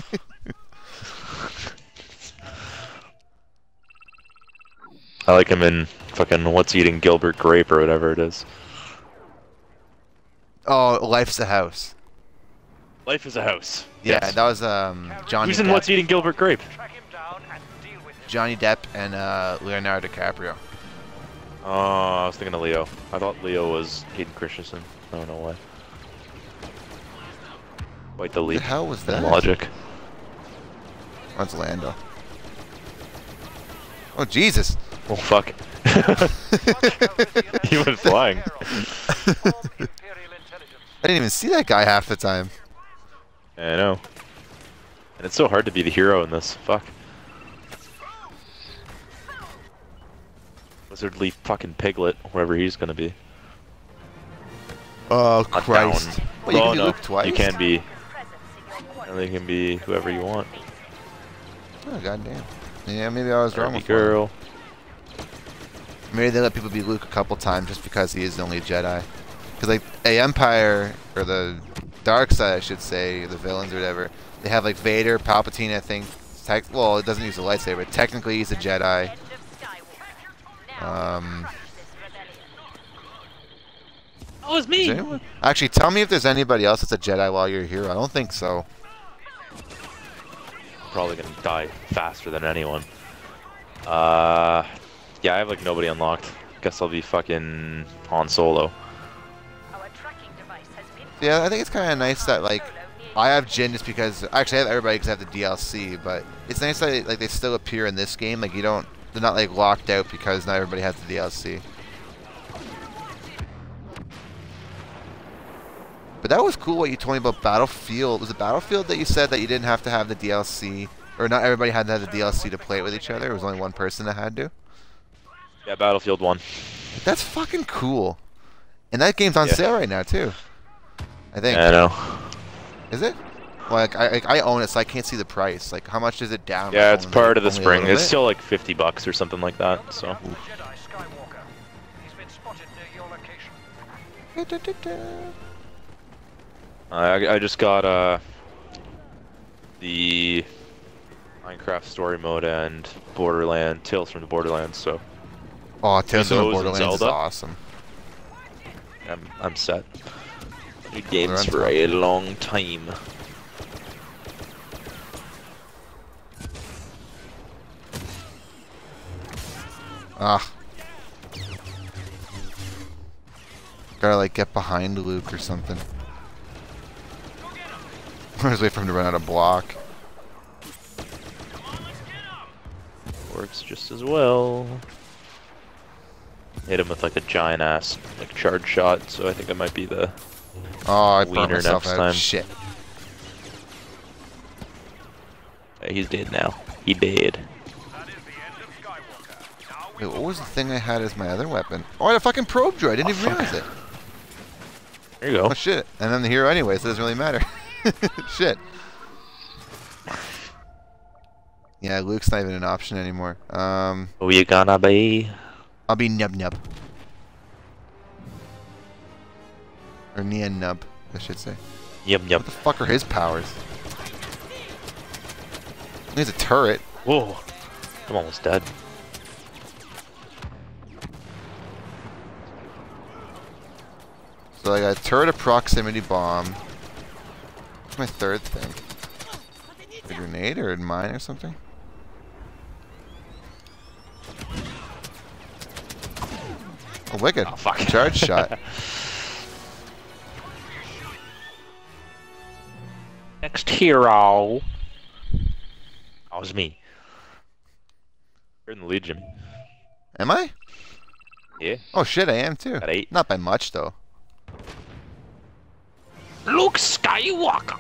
I like him in fucking What's Eating Gilbert Grape or whatever it is. Oh, Life's a House. Life is a House. Yeah, Yes. that was um Johnny Who's in Depp, What's Eating Gilbert Grape? Track him down and deal with him. Johnny Depp and uh, Leonardo DiCaprio. Oh, I was thinking of Leo. I thought Leo was Hayden Christensen. I don't know why. Quite the What leap the hell was in that? logic. That's Lando. Oh Jesus! Oh fuck. He went flying. I didn't even see that guy half the time. I know. And it's so hard to be the hero in this. Fuck. Wizardly fucking piglet, wherever he's gonna be. Oh Not Christ! down. Wait, you oh can be no, Luke twice? you can be. And they can be whoever you want. Oh goddamn! Yeah, maybe I was wrong. Barbie with one. girl. Maybe they let people be Luke a couple times just because he is the only Jedi. Because like a Empire or the Dark Side, I should say, the villains or whatever, they have like Vader, Palpatine. I think. Tech well, it doesn't use the lightsaber, but technically he's a Jedi. Um. That was Is me. anyone? Actually, tell me if there's anybody else that's a Jedi while you're here. I don't think so. Probably gonna die faster than anyone. Uh, yeah, I have like nobody unlocked. Guess I'll be fucking Han Solo. Yeah, I think it's kind of nice that like I have Jin just because actually I have everybody because I have the D L C, but it's nice that like they still appear in this game. Like you don't, they're not like locked out because not everybody has the D L C. But that was cool what you told me about Battlefield. Was it Battlefield that you said that you didn't have to have the D L C, or not everybody had to have the D L C to play it with each other? It was only one person that had to. Yeah, Battlefield one. That's fucking cool. And that game's on Yeah. sale right now too. I think. Yeah, I know. Is it? Like I, I I own it, so I can't see the price. Like how much does it down? Yeah, Like, it's only- part of the only a spring. little It's bit? still like fifty bucks or something like that. So. Jedi Skywalker. He's been spotted near your location. I, I just got uh the Minecraft story mode and Borderland Tales from the Borderlands, so Oh, Tales from the those and Borderlands is Zelda. awesome. I'm I'm set. New games on for top. a long time. Ah. Gotta like get behind Luke or something. I was waiting for him to run out of block. Works just as well. Hit him with like a giant ass like charge shot, so I think it might be the Oh, I burnt Wiener myself next out. time. Shit. uh, he's dead now. He dead. That is the end of Skywalker. Now we Wait, what was the thing I had as my other weapon? Oh, I had a fucking probe droid. I didn't Oh, even fuck. realize it. There you go. Oh shit. And I'm the hero anyway, so it doesn't really matter. Shit. Yeah, Luke's not even an option anymore. Um, Who you gonna be? I'll be Nub Nub. Or Nia Nub, I should say. Yum yum. What the fuck are his powers? He has a turret. Whoa. I'm almost dead. So I got a turret, a proximity bomb. What's my third thing? A grenade or a mine or something? Oh, wicked. Oh, fuck. Charge shot. Next hero. Oh, it was me. You're in the lead, Jimmy. Am I? Yeah. Oh shit, I am too. At eight. Not by much though. Luke Skywalker.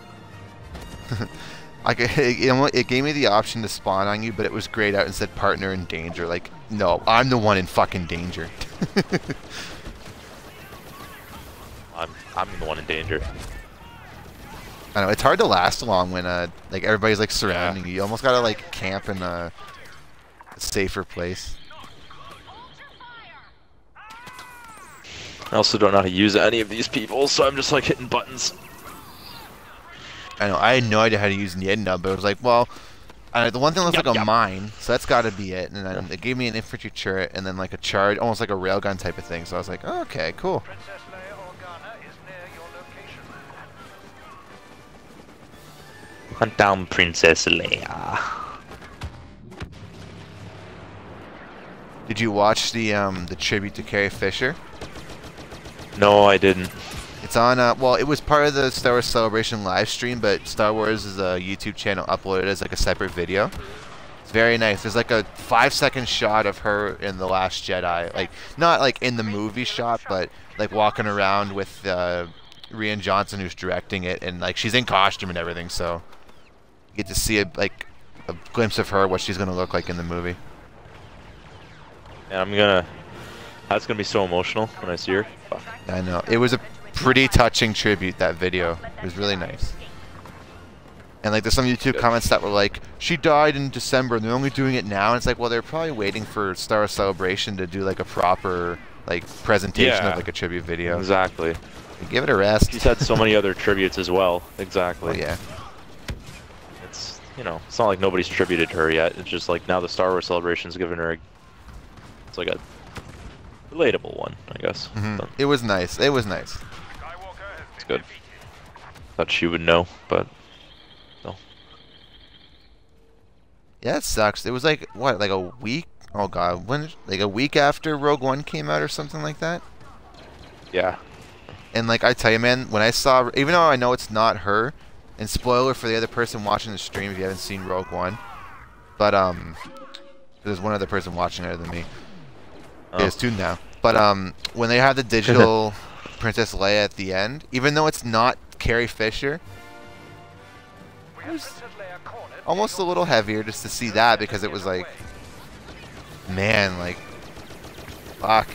I g- it, you know what, it gave me the option to spawn on you, but it was grayed out and said partner in danger. Like, no, I'm the one in fucking danger. I'm I'm the one in danger. I know it's hard to last long when uh like everybody's like surrounding you. You almost gotta like camp in a, a safer place. I also don't know how to use any of these people, so I'm just like hitting buttons. I know, I had no idea how to use Nienda, but it was like, well, uh, the one thing looks Yup, like a yup. mine, so that's got to be it. And then Yeah. it gave me an infantry turret, and then like a charge, almost like a railgun type of thing. So I was like, oh, okay, cool. Princess Leia Organa is near your location. Hunt down Princess Leia. Did you watch the um the tribute to Carrie Fisher? No, I didn't. It's on, uh, well, it was part of the Star Wars Celebration live stream, but Star Wars is a YouTube channel uploaded as like a separate video. It's very nice. There's like a five second shot of her in The Last Jedi. Like, not like in the movie shot, but like walking around with uh, Rian Johnson, who's directing it, and like she's in costume and everything, so you get to see a, like a glimpse of her, what she's going to look like in the movie. And I'm gonna... That's gonna be so emotional when I see her. Fuck. I know. It was a pretty touching tribute, that video. It was really nice. And like there's some YouTube Good. comments that were like, she died in December and they're only doing it now. And it's like, well, they're probably waiting for Star Wars Celebration to do like a proper like presentation Yeah. of like a tribute video. Exactly. Give it a rest. She's had so many other tributes as well. Exactly. Oh, yeah. It's, you know, it's not like nobody's tributed her yet. It's just like now the Star Wars Celebration's given her a... It's like a relatable one, I guess. Mhm. So, It was nice. It was nice. Skywalker has it's been good. defeated. Thought she would know, but... No. Yeah, it sucks. It was like, what, like a week? Oh, God. When, like a week after Rogue One came out or something like that? Yeah. And like I tell you, man, when I saw, even though I know it's not her, and spoiler for the other person watching the stream if you haven't seen Rogue One, but um, there's one other person watching other than me. Oh. There's two now. But um, when they have the digital Princess Leia at the end, even though it's not Carrie Fisher, We it have was Princess Leia cornered. almost a little heavier just to see that, because it was like, man, like, fuck.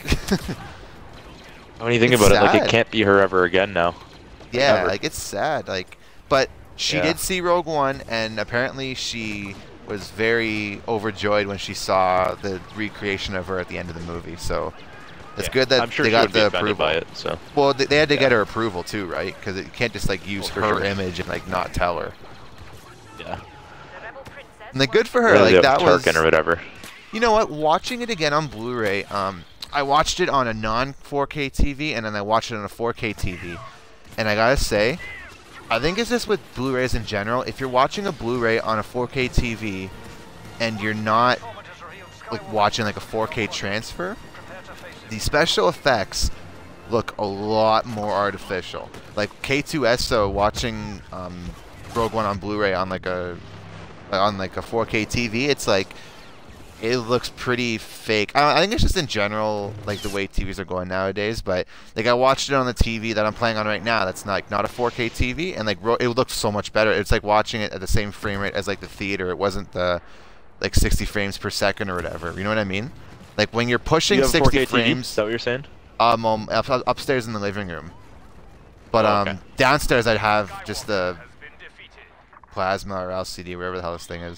When you think It's about it, like sad. it can't be her ever again now. Yeah, Ever. like it's sad. Like, but she Yeah. did see Rogue One, and apparently she was very overjoyed when she saw the recreation of her at the end of the movie. So it's Yeah. good that I'm sure they she got would be the offended approval. by it. So Well, they, they had to get Yeah. her approval too, right? Because you can't just like use Oh, for her sure. image and like not tell her. yeah, And like, good for her. Really Like up that was. Tarkin or whatever. You know what? Watching it again on Blu-ray, um, I watched it on a non four K T V, and then I watched it on a four K T V. And I gotta say, I think it's just with Blu-rays in general. If you're watching a Blu-ray on a four K T V, and you're not like watching like a four K transfer, the special effects look a lot more artificial. Like K two S O watching um, Rogue One on Blu-ray on like a on like a four K T V, it's like it looks pretty fake. I, I think it's just in general like the way T Vs are going nowadays. But like I watched it on the T V that I'm playing on right now. That's not like, not a four K T V, and like ro it looks so much better. It's like watching it at the same frame rate as like the theater. It wasn't the like sixty frames per second or whatever. You know what I mean? Like when you're pushing You have a sixty four K T V? Is frames. that what you're saying? Um, um up, upstairs in the living room. But Oh, okay. um downstairs I'd have just the Has been defeated. plasma or L C D, whatever the hell this thing is.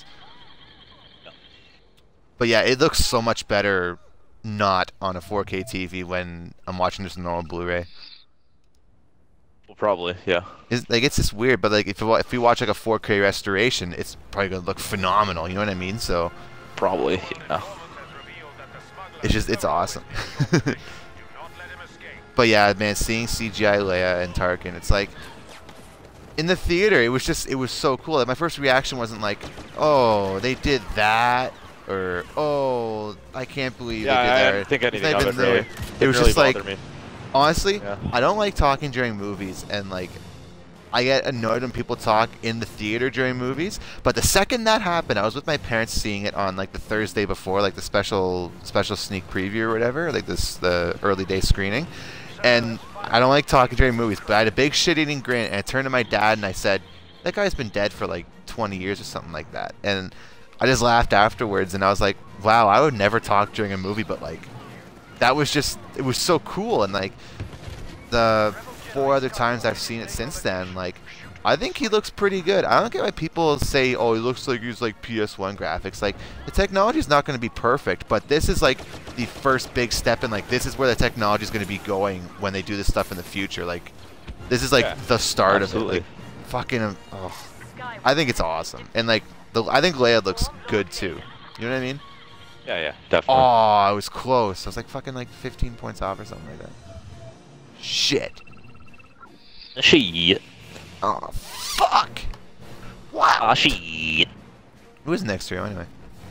But yeah, it looks so much better not on a four K T V when I'm watching just a normal Blu-ray. Well, probably, yeah. It's, like it's just weird, but like if you, wa- if you watch like a four K restoration, it's probably gonna look phenomenal. You know what I mean? So Probably, yeah. Has revealed that the smuggler it's just it's awesome. do not let him escape. But yeah, man, seeing C G I Leia and Tarkin, it's like in the theater, it was just it was so cool. Like, my first reaction wasn't like, "Oh, they did that," or "Oh, I can't believe Yeah, they did I that." didn't think It's anything not of it even there. really. It Didn't was really just like, bother me. honestly, Yeah. I don't like talking during movies, and like I get annoyed when people talk in the theater during movies. But the second that happened, I was with my parents seeing it on like the Thursday before, like the special special sneak preview or whatever, like this the early day screening. And I don't like talking during movies, but I had a big shit-eating grin, and I turned to my dad and I said, "That guy's been dead for like twenty years or something like that." And I just laughed afterwards, and I was like, "Wow, I would never talk during a movie, but like that was just it was so cool." And like the four other times I've seen it since then, like I think he looks pretty good. I don't get why people say, "Oh, he looks like he's like P S one graphics." Like the technology is not going to be perfect, but this is like the first big step in like this is where the technology is going to be going when they do this stuff in the future. Like this is like Yeah, the start absolutely. of it. Like, fucking, oh, I think it's awesome, and like the I think Leia looks good too. You know what I mean? Yeah, yeah, Oh, definitely. I was close. I was like fucking like fifteen points off or something like that. Shit. Shit. Oh, fuck. Wow. Ah, shit. Who is next to you anyway?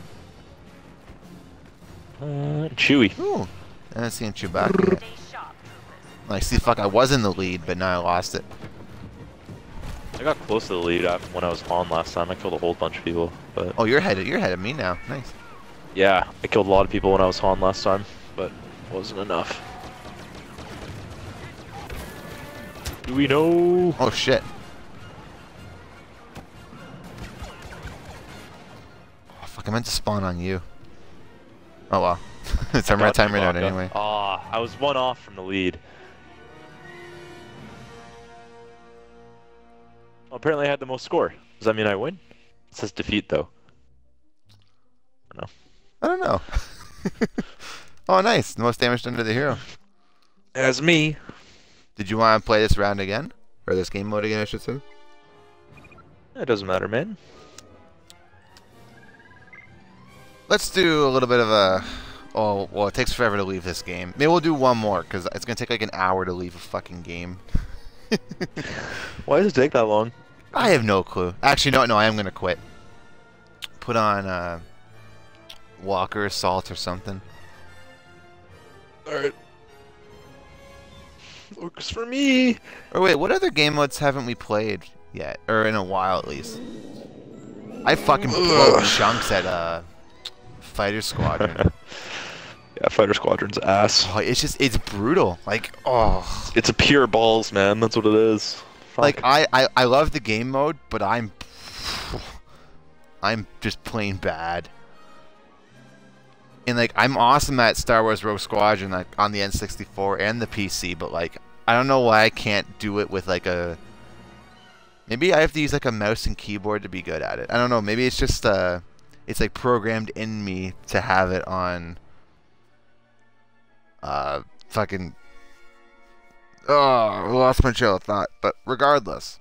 Uh, Chewie. Ooh. I haven't seen Chewbacca yet. Like, see, fuck, I was in the lead, but now I lost it. I got close to the lead after when I was on last time. I killed a whole bunch of people, but Oh, you're ahead of, you're ahead of me now. Nice. yeah, I killed a lot of people when I was on last time, but wasn't enough. Do we know? Oh, shit. Oh, fuck, I meant to spawn on you. Oh, well. It's our Got timer out Chewbacca. anyway. Ah, I was one off from the lead. Well, apparently I had the most score. Does that mean I win? It says defeat though. No. I don't know. Oh, nice. The most damage done to the hero. As me. Did you want to play this round again? Or this game mode again, I should say? It doesn't matter, man. Let's do a little bit of a... Oh, well, it takes forever to leave this game. Maybe we'll do one more, because it's going to take like an hour to leave a fucking game. Why does it take that long? I have no clue. Actually, no, no, I am going to quit. Put on uh, Walker Assault or something. Alright. Focus for me. Or wait, what other game modes haven't we played yet? Or in a while, at least. I fucking blow chunks at uh, Fighter Squadron. Yeah, Fighter Squadron's ass. Oh, it's just, it's brutal. Like, oh. It's a pure balls, man. That's what it is. Fuck. Like, I, I, I love the game mode, but I'm... I'm just plain bad. And, like, I'm awesome at Star Wars Rogue Squadron, like, on the N sixty-four and the P C, but, like, I don't know why I can't do it with, like, a... Maybe I have to use, like, a mouse and keyboard to be good at it. I don't know. Maybe it's just, uh... It's, like, programmed in me to have it on... Uh, fucking... Oh, I lost my trail of thought. But regardless.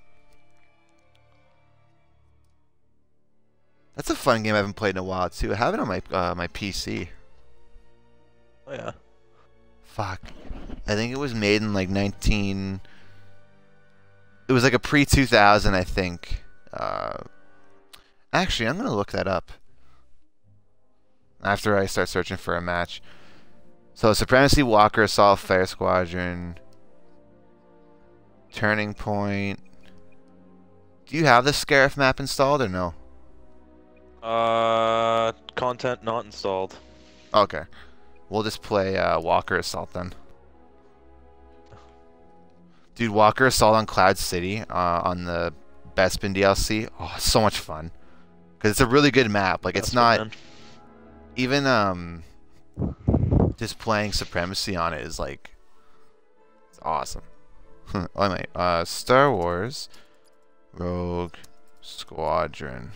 That's a fun game I haven't played in a while, too. I have it on my, uh, my P C. Oh, yeah. Fuck. I think it was made in, like, nineteen... It was, like, a pre two thousand, I think. Uh... Actually, I'm gonna look that up. After I start searching for a match. So, Supremacy, Walker, Assault, Fire Squadron... Turning Point... Do you have the Scarif map installed, or no? Uh, content not installed. Okay. We'll just play uh, Walker Assault then. Dude, Walker Assault on Cloud City uh, on the Bespin D L C. Oh, it's so much fun. Because it's a really good map. Like, it's That's not... what, man. Even um, just playing Supremacy on it is, like... It's awesome. oh, wait. Uh, Star Wars Rogue Squadron.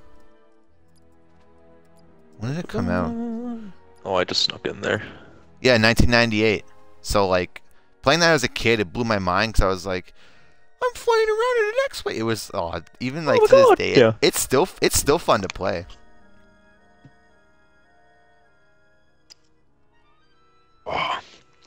When did it come out? Oh, I just snuck in there. Yeah, nineteen ninety-eight. So, like, playing that as a kid, it blew my mind because I was like, I'm flying around in an X-Wing. It was, oh, even like Oh my to this God, day, it- yeah. it's still it's still fun to play. Oh.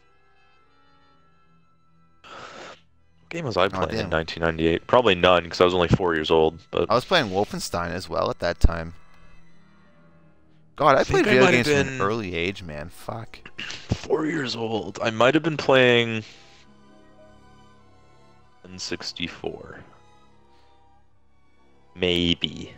What game was I playing damn. in nineteen ninety-eight? Probably none, because I was only four years old. But I was playing Wolfenstein as well at that time. God, I, I played think I video might have games from an been- early age, man. Fuck. four years old. I might have been playing N sixty-four. Maybe.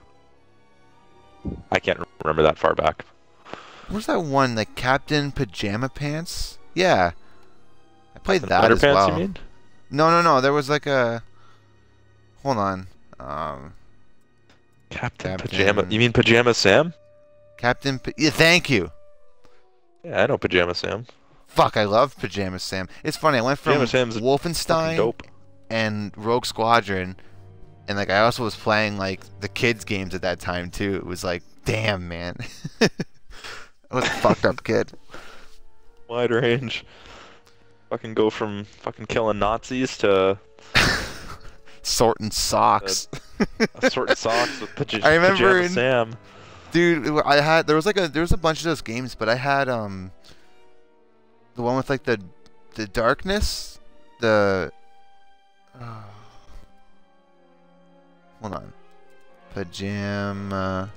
I can't remember that far back. What was that one, like Captain Pajama Pants? Yeah, I played The that as Underpants, well. you mean? No, no, no. There was like a. Hold on. Um, Captain, Captain- Pajama. You mean Pajama Sam? Captain. Pa- yeah, thank you. Yeah, I know Pajama Sam. Fuck, I love Pajama Sam. It's funny. I went from Pajama Sam's fucking Wolfenstein dope. and Rogue Squadron and like I also was playing like the kids games at that time too. It was like, damn man, I was a fucked up kid. Wide range. Fucking go from fucking killing Nazis to Sorting socks. uh, sorting socks with paj I remember Pajama in- Sam. Dude, I had there was like a there was a bunch of those games, but I had um the one with like the the darkness, the uh, hold on, Pajama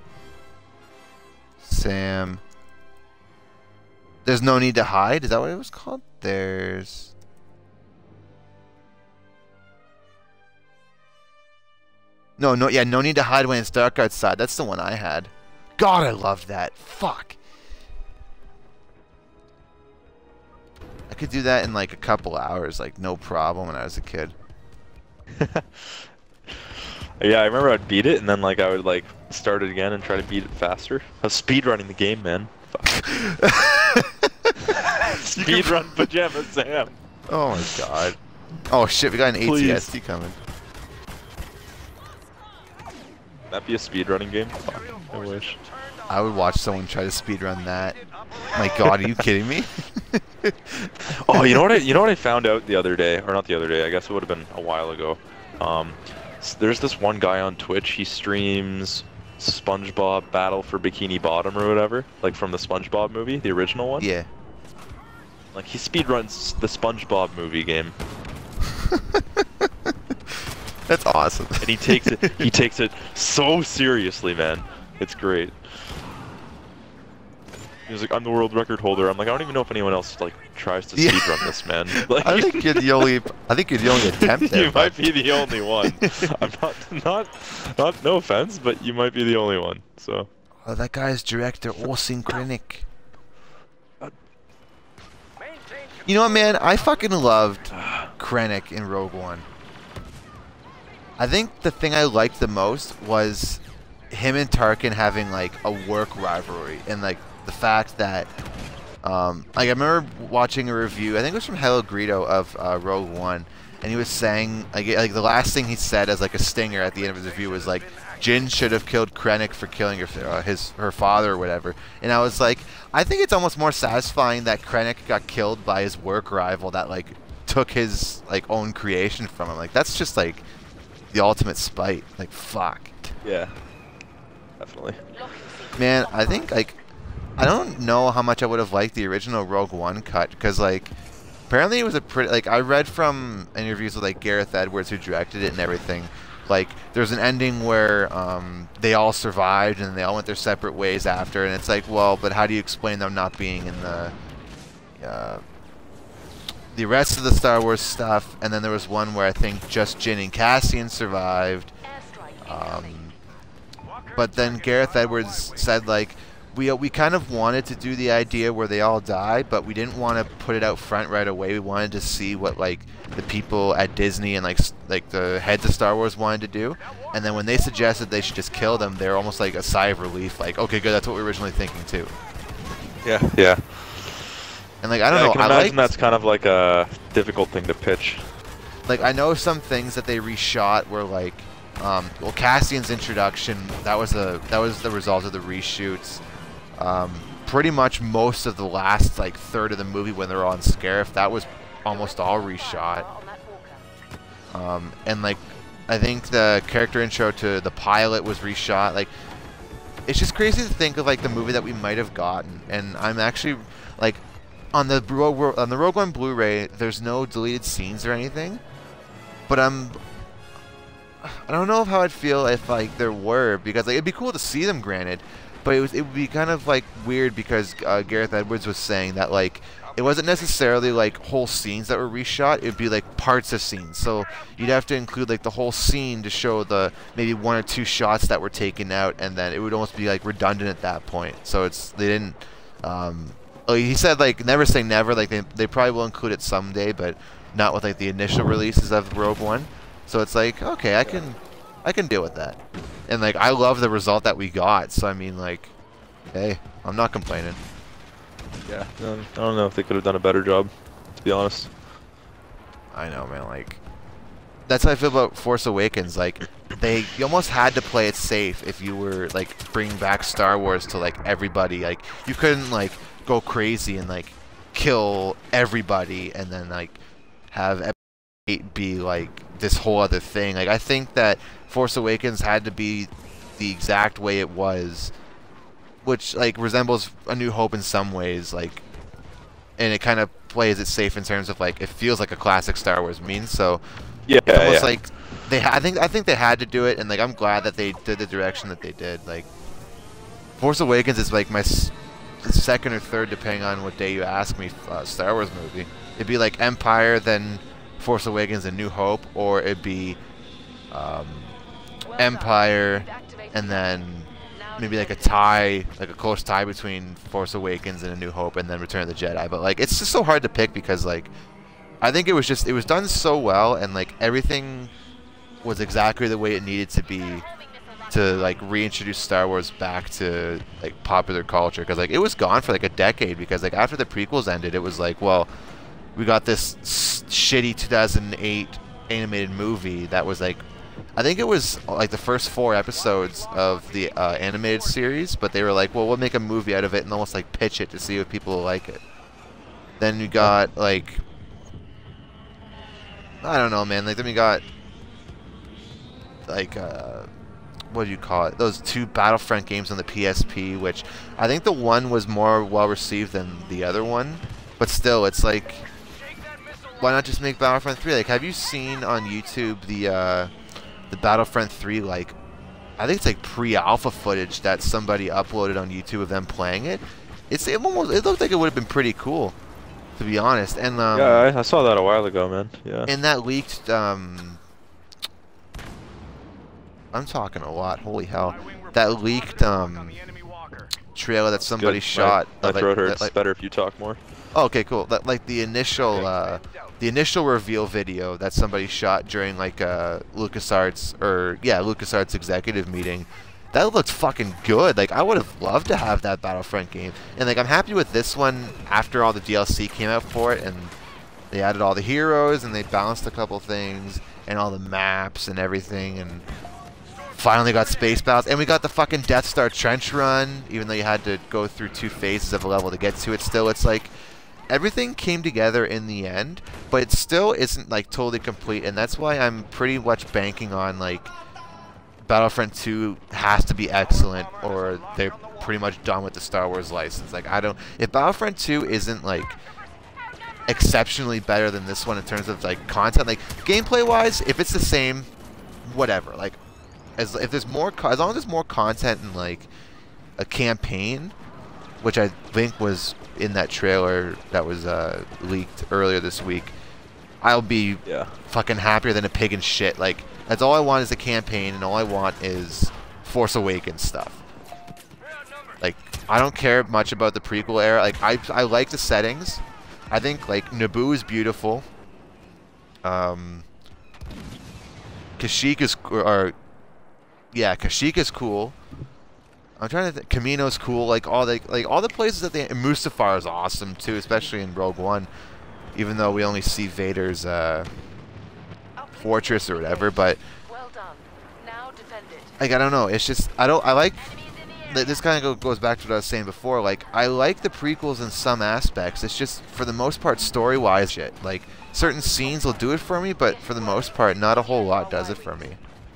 Sam. There's no need to hide. Is that what it was called? There's no no yeah no need to hide when it's dark outside. That's the one I had. God, I loved that. Fuck. I could do that in like a couple hours, like no problem when I was a kid. Yeah, I remember I'd beat it and then like I would like start it again and try to beat it faster. I was speedrunning the game, man. Speedrun Pajama Sam. Oh my god. Oh shit, we got an Please. A T S D coming. That be a speedrunning game? Fuck, I wish. I would watch someone try to speedrun that. My god, are you kidding me? Oh, you know what I you know what I found out the other day, or not the other day, I guess it would have been a while ago. Um, s- there's this one guy on Twitch. He streams SpongeBob Battle for Bikini Bottom or whatever, like from the SpongeBob movie, the original one. Yeah. Like he speedruns the SpongeBob movie game, That's awesome. and he takes it he takes it so seriously, man. It's great. He was like, "I'm the world record holder." I'm like, I don't even know if anyone else like tries to Yeah. speedrun this, man. Like, I think you're the only I think you're the only attempt there. you might be the only one. I'm not, not, not. No offense, but you might be the only one. So. Oh, that guy's director, Orson Krennic. You know what, man? I fucking loved Krennic in Rogue One. I think the thing I liked the most was him and Tarkin having like a work rivalry, and like the fact that, um, like I remember watching a review. I think it was from Hello Greedo of uh, Rogue One, and he was saying like like the last thing he said as like a stinger at the end of his review was like, Jin should have killed Krennic for killing her, uh, his her father or whatever. And I was like, I think it's almost more satisfying that Krennic got killed by his work rival that like took his like own creation from him. Like that's just like the ultimate spite. Like fuck. Yeah. Definitely. Man, I think like I don't know how much I would have liked the original Rogue One cut because like apparently it was a pretty like I read from interviews with like Gareth Edwards who directed it and everything. Like there's an ending where um, they all survived and they all went their separate ways after, and it's like, well, but how do you explain them not being in the uh, the rest of the Star Wars stuff? And then there was one where I think just Jyn and Cassian survived. Um, but then Gareth Edwards said like we we kind of wanted to do the idea where they all die, but we didn't want to put it out front right away. We wanted to see what like the people at Disney and like s- like the heads of Star Wars wanted to do, and then when they suggested they should just kill them, they're almost like a sigh of relief, like okay, good, that's what we were originally thinking too. Yeah. Yeah. And like I don't Yeah, know, I can I imagine like that's kind of like a difficult thing to pitch. like I know some things that they reshot were like, um, well, Cassian's introduction that was the that was the result of the reshoots. Um, pretty much most of the last like third of the movie when they're on Scarif, that was almost all reshot. Um, and like I think the character intro to the pilot was reshot. Like it's just crazy to think of like the movie that we might have gotten. And I'm actually like on the Rogue on the Rogue One Blu-ray, there's no deleted scenes or anything. But I'm I don't know how I'd feel if like there were, because like it'd be cool to see them, granted. But it was it would be kind of like weird because uh, Gareth Edwards was saying that like it wasn't necessarily like whole scenes that were reshot. It would be like parts of scenes. So you'd have to include like the whole scene to show the maybe one or two shots that were taken out, and then it would almost be like redundant at that point. So it's they didn't. Um, oh, he said like never say never. Like they they probably will include it someday, but not with like the initial releases of Rogue One. So it's like okay, I can I can deal with that. And like I love the result that we got, so I mean like, hey, I'm not complaining. Yeah. Um, I don't know if they could have done a better job, to be honest. I know, man. Like, that's how I feel about Force Awakens. Like, they you almost had to play it safe if you were like bringing back Star Wars to like everybody. Like, you couldn't like go crazy and like kill everybody and then like have Episode eight be like this whole other thing. Like, I think that Force Awakens had to be the exact way it was, which like resembles A New Hope in some ways. Like, and it kind of plays it safe in terms of like it feels like a classic Star Wars means. So Yeah, it's almost yeah. like they. Ha I think I think they had to do it, and like I'm glad that they did the direction that they did. Like, Force Awakens is like my s second or third, depending on what day you ask me, uh, Star Wars movie. It'd be like Empire, then Force Awakens, and New Hope, or it'd be um, Empire, and then maybe like a tie, like a close tie between Force Awakens and A New Hope, and then Return of the Jedi. But like, it's just so hard to pick because like, I think it was just it was done so well, and like everything was exactly the way it needed to be to like reintroduce Star Wars back to like popular culture. Because like it was gone for like a decade. Because like after the prequels ended, it was like, well, we got this s shitty two thousand eight animated movie that was like, I think it was like the first four episodes of the uh, animated series, but they were like, well, we'll make a movie out of it and almost like pitch it to see if people will like it. Then we got like, I don't know, man. Like then we got like uh, what do you call it? Those two Battlefront games on the P S P, which I think the one was more well received than the other one, but still, it's like, why not just make Battlefront three? Like, have you seen on YouTube the uh, the Battlefront three, like, I think it's like pre-alpha footage that somebody uploaded on YouTube of them playing it? It's it almost it looked like it would have been pretty cool, to be honest. And um, Yeah, I, I saw that a while ago, man. Yeah. and that leaked. Um, I'm talking a lot. Holy hell! That leaked um, trailer that somebody Good. shot. My, uh, my like- throat that, hurts. like- Better if you talk more. Oh, okay, cool. That, like the initial, uh, the initial reveal video that somebody shot during like uh, LucasArts or yeah, LucasArts executive meeting. That looked fucking good. Like, I would have loved to have that Battlefront game. And like, I'm happy with this one after all the D L C came out for it, and they added all the heroes and they balanced a couple things and all the maps and everything, and finally got space battles, and we got the fucking Death Star trench run, even though you had to go through two phases of a level to get to it. Still, it's like everything came together in the end, but it still isn't like totally complete, and that's why I'm pretty much banking on like Battlefront two has to be excellent, or they're pretty much done with the Star Wars license. Like, I don't, if Battlefront two isn't like exceptionally better than this one in terms of like content, like gameplay wise, if it's the same, whatever. Like, as if there's more, co as long as there's more content and like a campaign, which I think was in that trailer that was uh, leaked earlier this week, I'll be Yeah. fucking happier than a pig in shit. Like, that's all I want is a campaign, and all I want is Force Awakens stuff. Like, I don't care much about the prequel era. Like, I I like the settings. I think like Naboo is beautiful. Um, Kashyyyk is or yeah, Kashyyyk is cool. I'm trying to think. Kamino's cool. Like all the like all the places that they. And Mustafar is awesome too, especially in Rogue One. Even though we only see Vader's uh, fortress or whatever, but Well done. Now defend it. like I don't know. It's just I don't. I like. th- This kind of goes back to what I was saying before. Like, I like the prequels in some aspects. It's just for the most part, story-wise, shit. Like, certain scenes will do it for me, but for the most part, not a whole lot does it for me.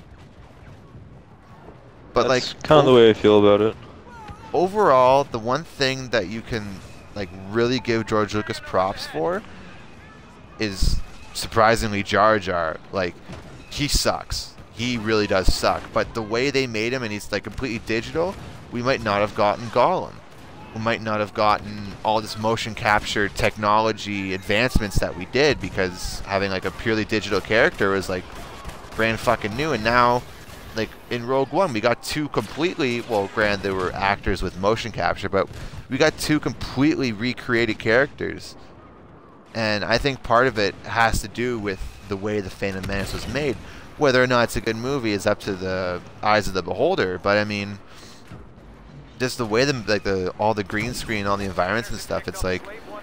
But That's like, kind of the way I feel about it. overall, the one thing that you can like really give George Lucas props for is surprisingly Jar Jar. Like, he sucks. He really does suck. But the way they made him, and he's like completely digital, we might not have gotten Gollum. We might not have gotten all this motion capture technology advancements that we did, because having like a purely digital character was like brand fucking new. And now, like in Rogue One, we got two completely, well, granted they were actors with motion capture, but we got two completely recreated characters. And I think part of it has to do with the way the Phantom Menace was made. Whether or not it's a good movie is up to the eyes of the beholder. But I mean, just the way the like the all the green screen, all the environments and stuff. It's like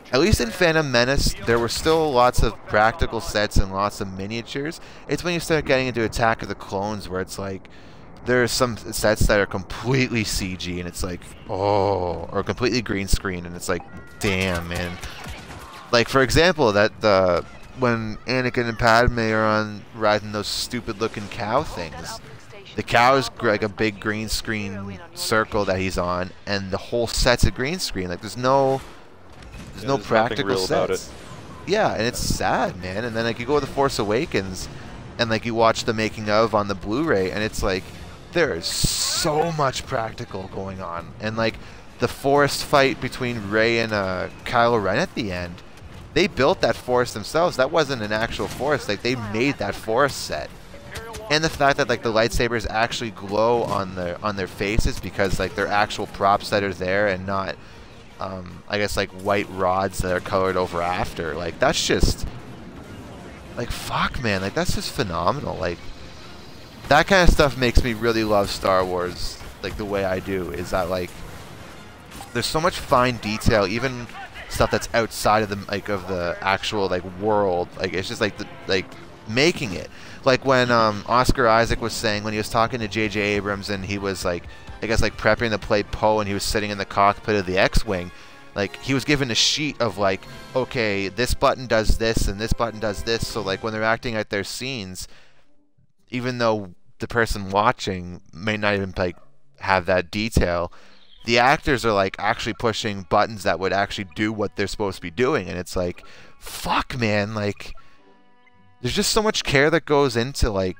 at least in Phantom Menace, there were still lots of practical sets and lots of miniatures. It's when you start getting into Attack of the Clones where it's like, there are some sets that are completely C G and it's like, oh, or completely green screen and it's like, damn, man. Like, for example, that the when Anakin and Padme are on riding those stupid looking cow things, the cow is like a big green screen circle that he's on, and the whole set's a green screen. Like, there's no, there's Yeah, no there's practical nothing real about sets. Yeah, and it's sad, man. And then like you go to The Force Awakens, and like you watch the making of on the Blu-ray, and it's like there is so much practical going on, and like the forest fight between Rey and uh, Kylo Ren at the end. They built that forest themselves. That wasn't an actual forest. Like, they made that forest set. And the fact that like the lightsabers actually glow on their on their faces because like they're actual props that are there and not, um, I guess like white rods that are colored over after. Like, that's just like, fuck, man. Like, that's just phenomenal. Like, that kind of stuff makes me really love Star Wars. Like, the way I do is that like there's so much fine detail, even stuff that's outside of the like of the actual like world. Like, it's just like the like making it. Like when um, Oscar Isaac was saying when he was talking to J J Abrams and he was like, I guess like prepping to play Poe and he was sitting in the cockpit of the X-wing, like he was given a sheet of like, okay, this button does this and this button does this. So like when they're acting out their scenes, even though the person watching may not even like have that detail, the actors are like actually pushing buttons that would actually do what they're supposed to be doing. And it's like, fuck, man, like there's just so much care that goes into like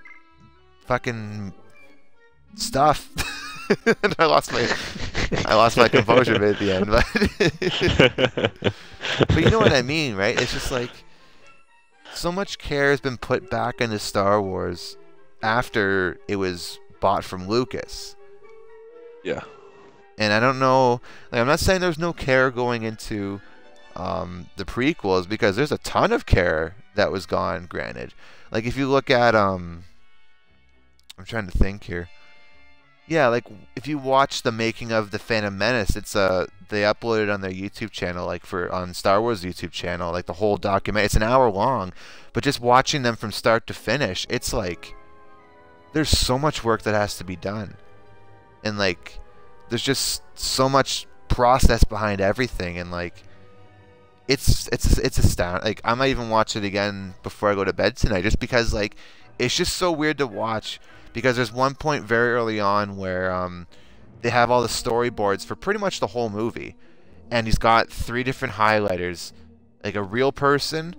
fucking stuff. I lost my I lost my composure at the end, but but you know what I mean, right? It's just like so much care has been put back into Star Wars after it was bought from Lucas. Yeah. And I don't know, like, I'm not saying there's no care going into um, the prequels, because there's a ton of care that was gone, granted. Like, if you look at, um, I'm trying to think here. Yeah, like, if you watch the making of The Phantom Menace, it's, uh, they uploaded on their YouTube channel, like, for, on Star Wars YouTube channel, like, the whole document. It's an hour long, but just watching them from start to finish, it's like, there's so much work that has to be done. And, like, there's just so much process behind everything, and like it's it's it's astounding. Like, I might even watch it again before I go to bed tonight, just because like it's just so weird to watch. Because there's one point very early on where um, they have all the storyboards for pretty much the whole movie, and he's got three different highlighters, like a real person,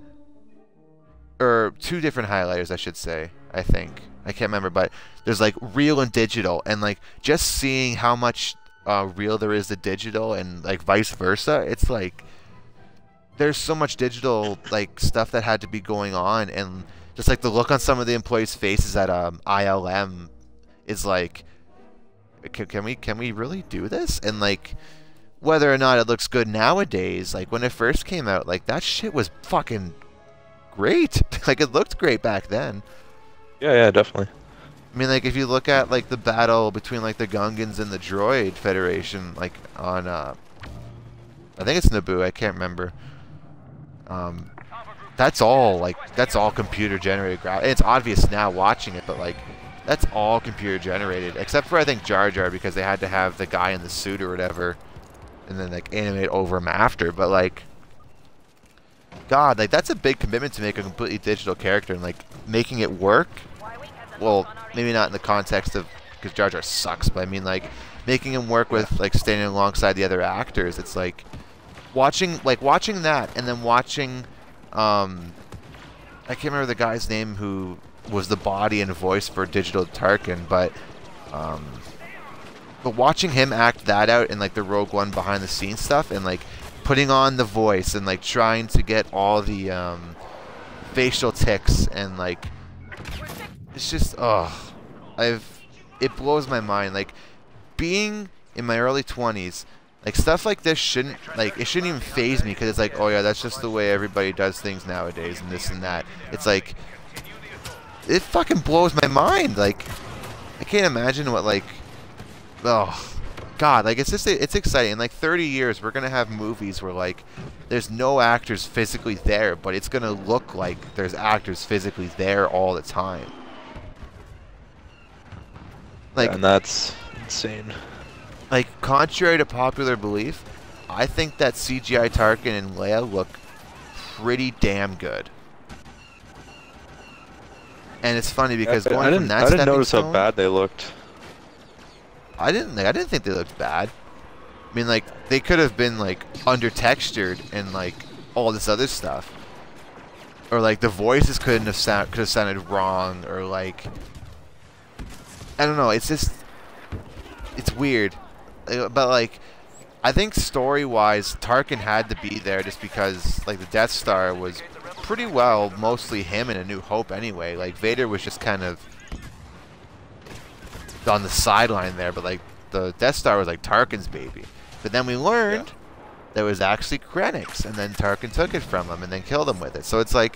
or two different highlighters, I should say. I think I can't remember, but there's like real and digital, and like just seeing how much Uh, real there is to digital and like vice versa, it's like there's so much digital like stuff that had to be going on, and just like the look on some of the employees' faces at um, I L M is like, can, can we can we really do this? And like whether or not it looks good nowadays, like when it first came out, like that shit was fucking great. Like, it looked great back then. Yeah, yeah, definitely. I mean, like, if you look at, like, the battle between, like, the Gungans and the Droid Federation, like, on, uh, I think it's Naboo, I can't remember. Um, that's all, like, that's all computer-generated graphics. It's obvious now watching it, but, like, that's all computer-generated. Except for, I think, Jar Jar, because they had to have the guy in the suit or whatever, and then, like, animate over him after. But, like, God, like, that's a big commitment to make a completely digital character, and, like, making it work. Well, maybe not in the context of, because Jar Jar sucks, but I mean, like, making him work with, like, standing alongside the other actors. It's like watching, like, watching that, and then watching, um, I can't remember the guy's name who was the body and voice for Digital Tarkin, but, um, but watching him act that out in, like, the Rogue One behind the scenes stuff, and, like, putting on the voice, and, like, trying to get all the, um, facial tics, and, like, it's just, oh, I've, it blows my mind. Like, being in my early twenties, like, stuff like this shouldn't, like, it shouldn't even faze me, because it's like, oh yeah, that's just the way everybody does things nowadays, and this and that. It's like, it fucking blows my mind. Like, I can't imagine what, like, oh, God, like, it's just, it's exciting. In like thirty years, we're going to have movies where, like, there's no actors physically there, but it's going to look like there's actors physically there all the time. Like, Yeah, and that's insane. Like, contrary to popular belief, I think that C G I Tarkin and Leia look pretty damn good. And it's funny because I, going I didn't, from that I didn't stepping notice stone, how bad they looked. I didn't. I didn't think they looked bad. I mean, like, they could have been like under textured and like all this other stuff, or like the voices couldn't have sound could have sounded wrong, or like I don't know. It's just it's weird, but like I think story-wise, Tarkin had to be there just because like the Death Star was pretty well mostly him in A New Hope anyway. Like Vader was just kind of on the sideline there, but like the Death Star was like Tarkin's baby. But then we learned yeah. that it was actually Krennic's, and then Tarkin took it from him and then killed him with it. So it's like,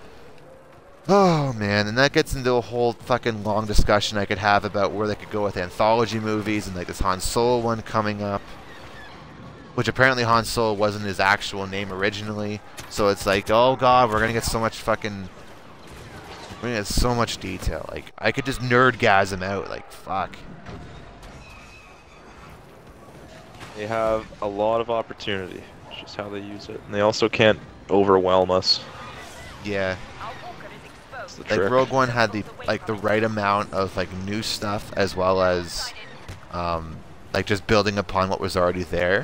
oh man, and that gets into a whole fucking long discussion I could have about where they could go with anthology movies and like this Han Solo one coming up, which apparently Han Solo wasn't his actual name originally. So it's like, oh god, we're gonna get so much fucking, we're gonna get so much detail. Like I could just nerdgasm out. Like fuck. They have a lot of opportunity. It's just how they use it, and they also can't overwhelm us. Yeah. That's the Like trick. Rogue One had the like the right amount of like new stuff as well as um, like just building upon what was already there.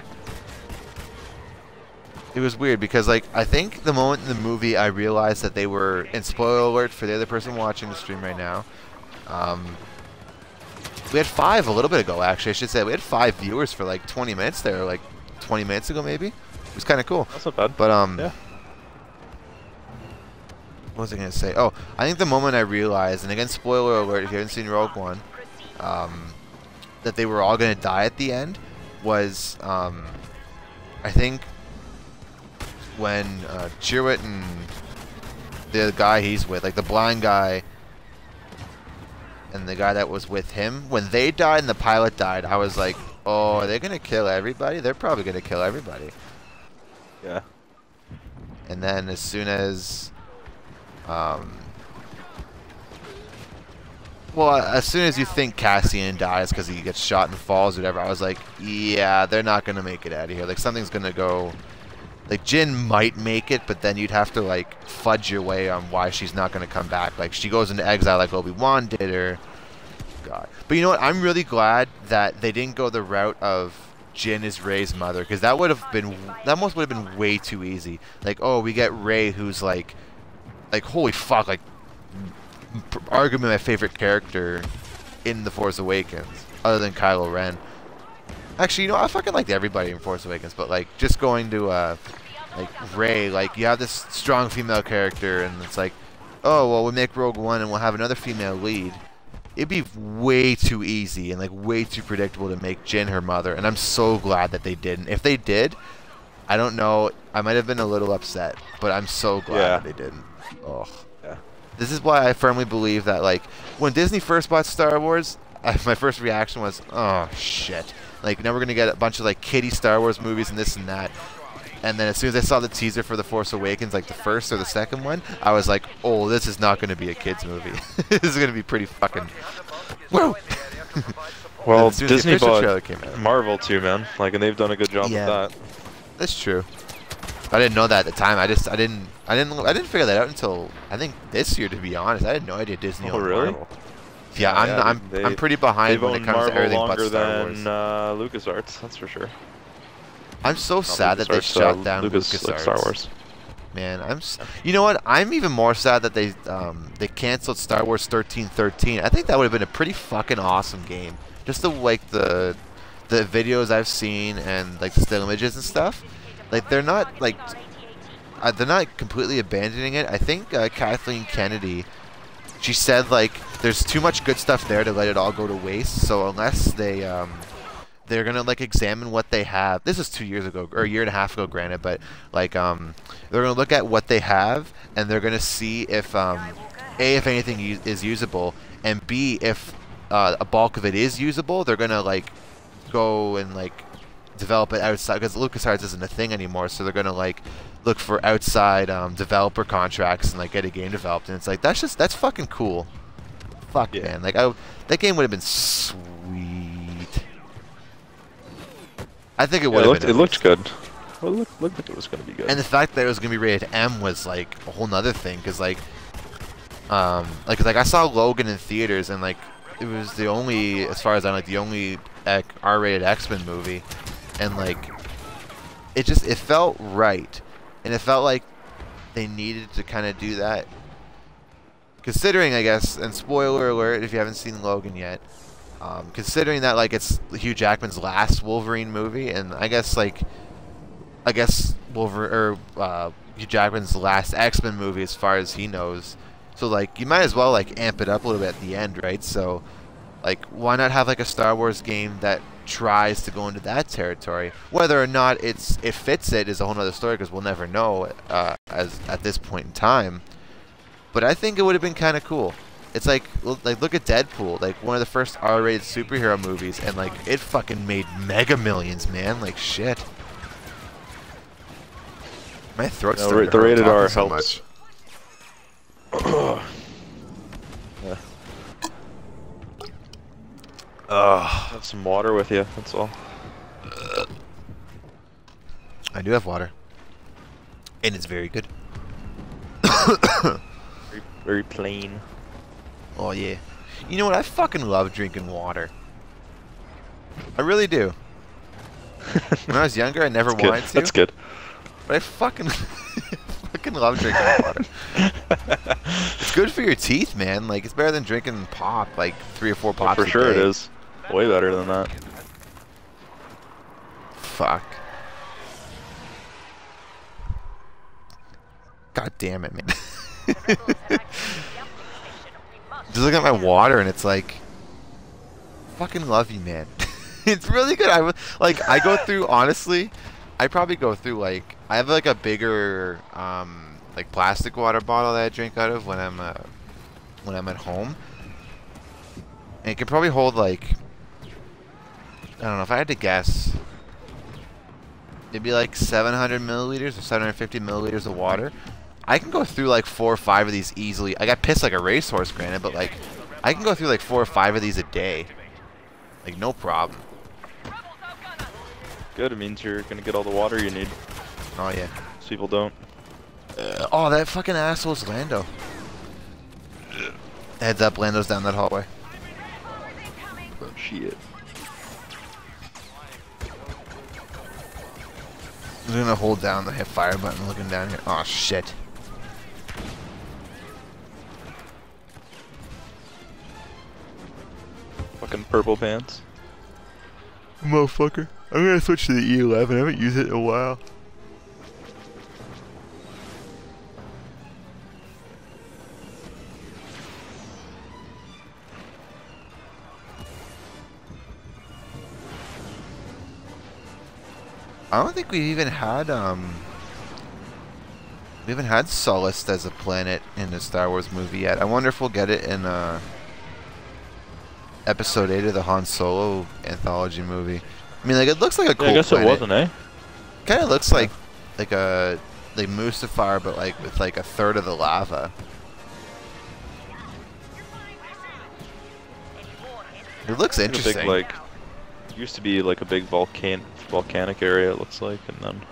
It was weird because like I think the moment in the movie I realized that they were, and spoiler alert for the other person watching the stream right now, um, we had five a little bit ago actually I should say. We had five viewers for like twenty minutes there, like twenty minutes ago maybe. It was kind of cool. That's not bad. But um, yeah. what was I gonna say? Oh, I think the moment I realized, and again spoiler alert if you haven't seen Rogue One, um, that they were all gonna die at the end was um, I think when uh, Chirrut and the guy he's with, like the blind guy and the guy that was with him, when they died and the pilot died, I was like, oh, are they gonna kill everybody? They're probably gonna kill everybody. Yeah. And then as soon as um well, as soon as you think Cassian dies because he gets shot and falls or whatever, I was like, yeah, they're not gonna make it out of here. Like something's gonna go. Like Jyn might make it, but then you'd have to like fudge your way on why she's not gonna come back. Like she goes into exile like Obi-Wan did, or God. But you know what? I'm really glad that they didn't go the route of Jyn is Rey's mother, because that would have been that almost would have been way too easy. Like, oh, we get Rey, who's like, like holy fuck, like arguably my favorite character in The Force Awakens, other than Kylo Ren. Actually, you know, I fucking liked everybody in Force Awakens, but like just going to uh, like Rey, like you have this strong female character, and it's like, oh well, we make Rogue One and we'll have another female lead. It'd be way too easy and like way too predictable to make Jyn her mother, and I'm so glad that they didn't. If they did, I don't know, I might have been a little upset, but I'm so glad yeah. that they didn't. Ugh. Yeah. This is why I firmly believe that like when Disney first bought Star Wars, I, my first reaction was, oh shit. Like now we're gonna get a bunch of like kiddie Star Wars movies and this and that. And then as soon as I saw the teaser for The Force Awakens, like the first or the second one, I was like, oh, this is not gonna be a kids movie. This is gonna be pretty fucking woo. Well, as soon as the Disney official bought trailer came out. Marvel too, man. Like, and they've done a good job Yeah. with that. That's true. I didn't know that at the time. I just I didn't I didn't I didn't figure that out until I think this year, to be honest. I had no idea Disney Oh, owned really? Marvel. Yeah, I'm yeah, I'm they, I'm pretty behind they've when it owned comes Marvel to everything but longer Star Wars. than uh, LucasArts, that's for sure. I'm so Not sad that they LucasArts, shut uh, down Lucas, LucasArts. like Star Wars. Man, I'm. S you know what? I'm even more sad that they um they canceled Star Wars thirteen thirteen. I think that would have been a pretty fucking awesome game. Just the like the the videos I've seen and like the still images and stuff. Like they're not like uh, they're not completely abandoning it. I think uh, Kathleen Kennedy, she said like there's too much good stuff there to let it all go to waste. So unless they um they're gonna like examine what they have. This is two years ago or a year and a half ago, granted, but like um they're gonna look at what they have and they're gonna see if um a if anything is usable, and b if uh, a bulk of it is usable, they're gonna like go and like develop it outside, because LucasArts isn't a thing anymore, so they're gonna like look for outside um, developer contracts and like get a game developed, and it's like that's just that's fucking cool. Fuck Yeah. man, like I that game would have been sweet. I think it Yeah, would it have looked, been. it at looked least. good. Well, it looked, looked like it was gonna be good. And the fact that it was gonna be rated M was like a whole nother thing, because like, um, like like I saw Logan in theaters, and like it was the only, as far as I know, like the only like, R-rated X-Men movie, and like it just it felt right, and it felt like they needed to kind of do that. Considering, I guess, and spoiler alert if you haven't seen Logan yet, um, considering that like it's Hugh Jackman's last Wolverine movie, and I guess like. I guess Wolverine or uh, Hugh Jackman's last X-Men movie, as far as he knows. So like, you might as well like amp it up a little bit at the end, right? So, like, why not have like a Star Wars game that tries to go into that territory? Whether or not it's it fits it is a whole other story, because we'll never know uh, as at this point in time. But I think it would have been kind of cool. It's like like look at Deadpool, like one of the first R-rated superhero movies, and like it fucking made mega millions, man. Like shit. My throat's No, starting ra- to the hurt rated talking R so helps. much. Yeah. Ugh. Have some water with you. That's all. I do have water, and it's very good. Very, very plain. Oh yeah. You know what? I fucking love drinking water. I really do. When I was younger, I never That's good. wanted to. That's good. But I fucking fucking love drinking water. It's good for your teeth, man. Like, it's better than drinking pop, like three or four Yeah, pops for a sure day. it is. Way better than that. Fuck. God damn it, man. Just look at my water and it's like, fucking love you, man. It's really good. I w- like I go through, honestly, I probably go through like I have like a bigger um like plastic water bottle that I drink out of when I'm uh, when I'm at home, and it can probably hold like, I don't know, if I had to guess, it'd be like seven hundred milliliters or seven hundred fifty milliliters of water. I can go through like four or five of these easily. I got pissed like a racehorse, granted, but like I can go through like four or five of these a day, like no problem. Good. It means you're gonna get all the water you need. Oh yeah. Most people don't. Uh, oh, that fucking asshole's Lando. Heads up, Lando's down that hallway. Oh, shit. I'm gonna hold down the hip fire button looking down here. Oh shit. Fucking purple pants. Motherfucker. I'm gonna switch to the E eleven. I haven't used it in a while. I don't think we've even had um we haven't had Sullust as a planet in a Star Wars movie yet. I wonder if we'll get it in uh episode eight of the Han Solo anthology movie. I mean, like, it looks like a cool Yeah, I guess planet. it wasn't, eh? Kind of looks like like a like Mustafar, but like with like a third of the lava. It looks Like a interesting. big, like, used to be like a big volcan volcanic area. It looks like, and then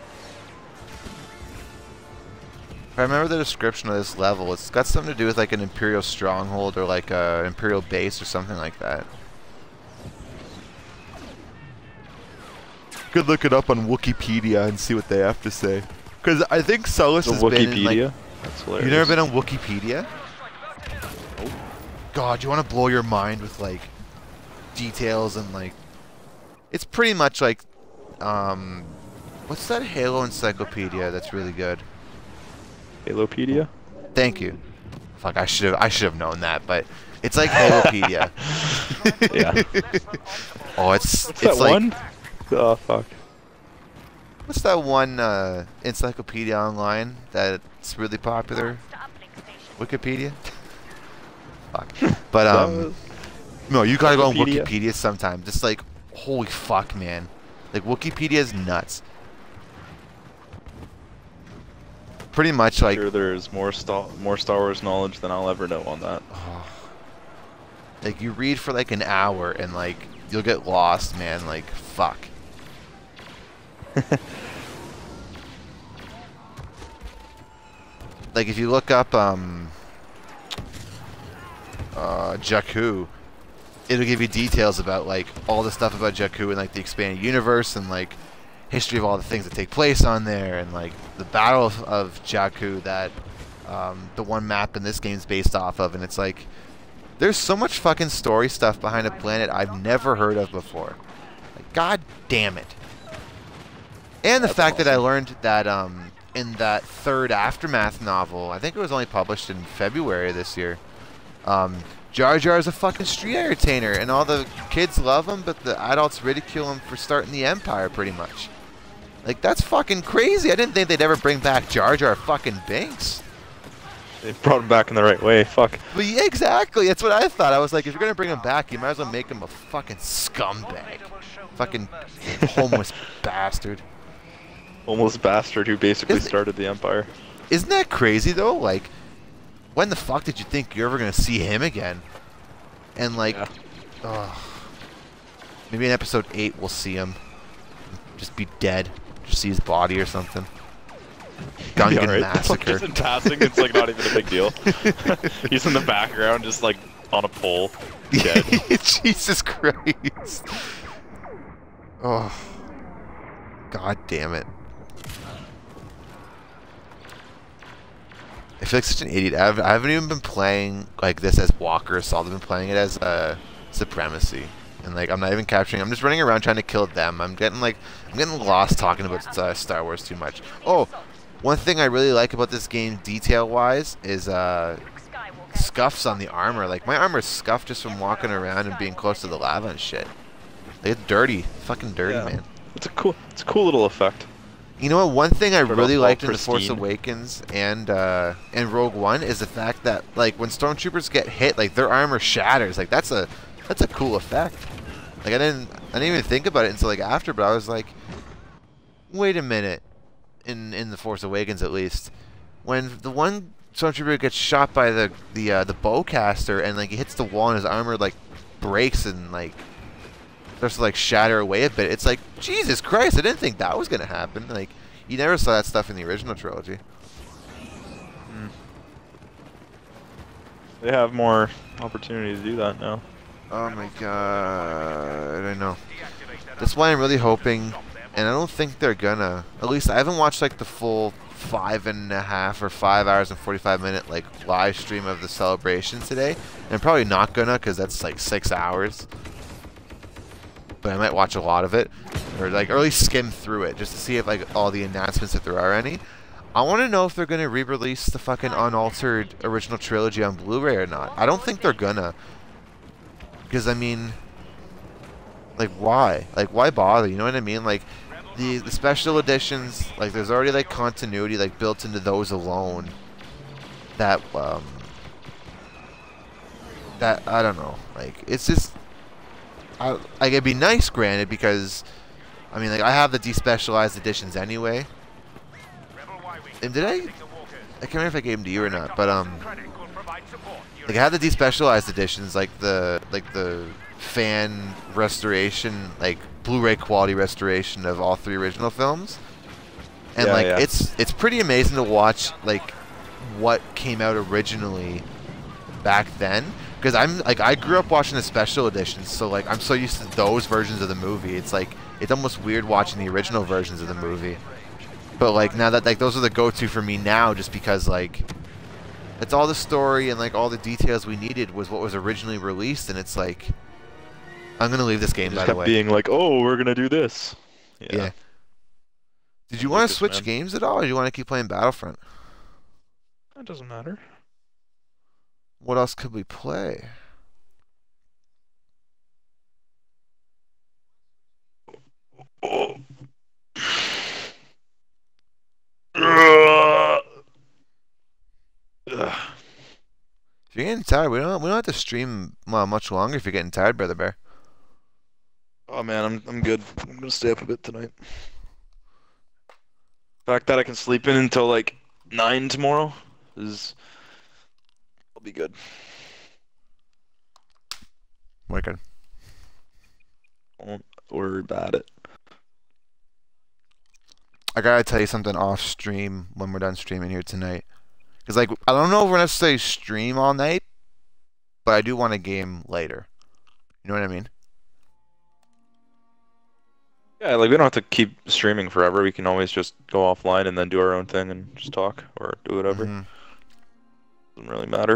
If I remember the description of this level, it's got something to do with like an Imperial stronghold or like a Imperial base or something like that. Could look it up on Wikipedia and see what they have to say. Because I think Sullust the has been in, like, Wikipedia. That's hilarious. you've never been on Wikipedia? God, you want to blow your mind with like details and like, it's pretty much like, um, what's that Halo encyclopedia that's really good? Halopedia? Thank you. Fuck, I should have I should have known that, but it's like Halopedia. Yeah. Oh, it's What's it's that like one? Oh fuck. what's that one uh, encyclopedia online that's really popular? Wikipedia. Fuck. But um, no, you gotta go on Wikipedia. Wikipedia sometime. Just like holy fuck, man. Like, Wikipedia is nuts. Pretty much like... Sure, there's more Star, more Star Wars knowledge than I'll ever know on that. Oh, like, you read for like an hour and like, you'll get lost, man. Like, fuck. Like, if you look up, um... Uh, Jakku, it'll give you details about like all the stuff about Jakku and like the expanded universe and like history of all the things that take place on there and like the Battle of, of Jakku that um, the one map in this game is based off of, and it's like there's so much fucking story stuff behind a planet I've never heard of before. Like, god damn it. And the That's fact awesome. that I learned that um, in that third Aftermath novel, I think it was only published in February this year, Um, Jar Jar is a fucking street entertainer, and all the kids love him, but the adults ridicule him for starting the Empire, pretty much. Like, that's fucking crazy. I didn't think they'd ever bring back Jar Jar fucking Binks. They brought him back in the right way. Fuck. But yeah, exactly. That's what I thought. I was like, if you're gonna bring him back, you might as well make him a fucking scumbag. Fucking homeless bastard. Homeless bastard who basically Isn't it- started the Empire. Isn't that crazy, though? Like, when the fuck did you think you're ever gonna see him again? And like, Yeah. ugh. Maybe in episode eight we'll see him. Just be dead. Just see his body or something. Gungan Yeah, right. massacred. Just in passing, it's like not even a big deal. He's in the background, just like on a pole, dead. Jesus Christ. Oh. God damn it. I feel like such an idiot. I've, I haven't even been playing like this as Walker Assault. I've been playing it as uh, Supremacy, and like I'm not even capturing. I'm just running around trying to kill them. I'm getting like I'm getting lost talking about uh, Star Wars too much. Oh, one thing I really like about this game, detail-wise, is uh, scuffs on the armor. Like my armor's scuffed just from walking around and being close to the lava and shit. Like, it's dirty, fucking dirty, Yeah. man. It's a cool, it's a cool little effect. You know what? One thing I Sort of really all liked in The Force pristine. Awakens and uh, and Rogue One is the fact that like when stormtroopers get hit, like their armor shatters. Like that's a that's a cool effect. Like I didn't I didn't even think about it until like after, but I was like, wait a minute. In in The Force Awakens, at least, when the one stormtrooper gets shot by the the uh, the bowcaster and like he hits the wall and his armor like breaks and like starts to like shatter away a bit. It's like, Jesus Christ, I didn't think that was gonna happen. Like, you never saw that stuff in the original trilogy. Mm. They have more opportunity to do that now. Oh my god, I know. That's why I'm really hoping, and I don't think they're gonna. At least I haven't watched like the full five and a half or five hours and forty-five minute like live stream of the celebration today. And I'm probably not gonna, because that's like six hours. But I might watch a lot of it, or like, or at least skim through it, just to see if like all the announcements, if there are any. I want to know if they're gonna re-release the fucking unaltered original trilogy on Blu-ray or not. I don't think they're gonna, because I mean, like why? Like why bother? You know what I mean? Like the the special editions, like there's already like continuity like built into those alone. That um, that I don't know. Like it's just. I, like it'd be nice, granted, because I mean, like I have the despecialized editions anyway. And did I? I can't remember if I gave them to you or not, but um, like I have the despecialized editions, like the like the fan restoration, like Blu-ray quality restoration of all three original films, and Yeah, like yeah. it's it's pretty amazing to watch like what came out originally back then. Because I'm like I grew up watching the special editions, so like I'm so used to those versions of the movie. It's like it's almost weird watching the original versions of the movie. But like now that like those are the go-to for me now, just because like it's all the story and like all the details we needed was what was originally released, and it's like I'm gonna leave this game Just by the kept way. being like, oh, we're gonna do this. Yeah. Yeah. Did you want to Lucas, switch man. games at all, or do you want to keep playing Battlefront? That doesn't matter. What else could we play? Oh. If you're getting tired, we don't we don't have to stream uh, much longer if you're getting tired, Brother Bear. Oh man, I'm I'm good. I'm gonna stay up a bit tonight. The fact that I can sleep in until like nine tomorrow is I'll be good. Wicked. Won't worry about it. I gotta tell you something off stream when we're done streaming here tonight. Cause like I don't know if we're necessarily stream all night, but I do want a game later. You know what I mean? Yeah, like we don't have to keep streaming forever. We can always just go offline and then do our own thing and just talk or do whatever. Mhm. Doesn't really matter.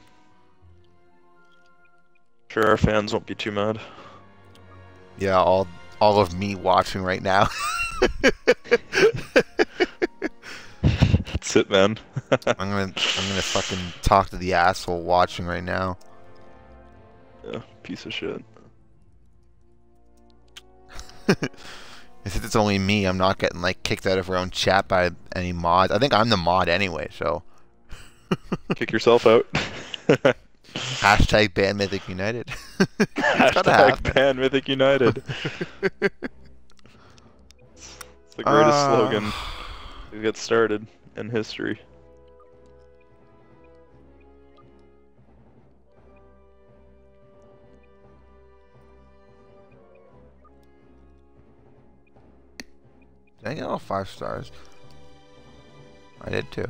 Sure, our fans won't be too mad. Yeah, all all of me watching right now. That's it, man. I'm gonna I'm gonna fucking talk to the asshole watching right now. Yeah, piece of shit. If it's only me, I'm not getting like kicked out of our own chat by any mods. I think I'm the mod anyway, so. Kick yourself out. Hashtag ban Mythic United. Hashtag ban Mythic United. It's the greatest Uh, slogan to get started in history. Did I get all five stars? I did too.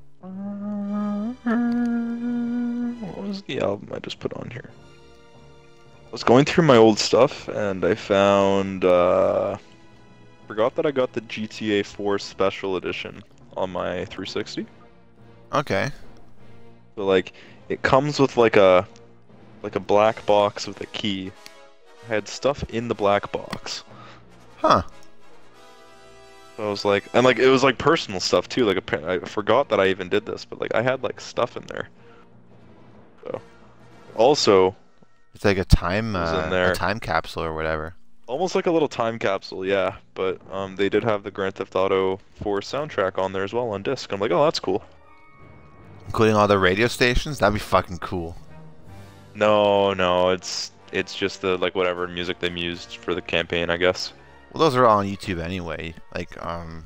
What was the album I just put on here? I was going through my old stuff and I found, uh, forgot that I got the G T A four Special Edition on my three sixty. Okay. So like, it comes with like a, like a black box with a key. I had stuff in the black box. Huh. So I was like, and like it was like personal stuff too. Like appa- I forgot that I even did this, but like I had like stuff in there. So also, It's like a time was in uh, there. a time capsule or whatever. almost like a little time capsule, yeah. But um, they did have the Grand Theft Auto four soundtrack on there as well on disc. I'm like, oh, that's cool. Including all the radio stations? That'd be fucking cool. No, no, it's it's just the like whatever music they used for the campaign, I guess. Well, those are all on YouTube anyway. Like, um...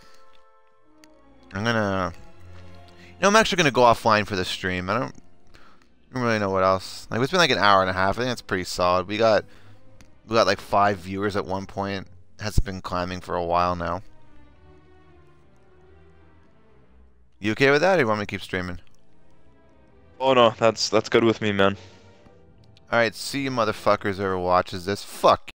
I'm gonna... You know, I'm actually gonna go offline for the stream. I don't, I don't really know what else. Like, it's been like an hour and a half. I think that's pretty solid. We got... We got like five viewers at one point. Has been climbing for a while now. You okay with that, or you want me to keep streaming? Oh no, that's that's good with me, man. Alright, see you motherfuckers whoever watches this. Fuck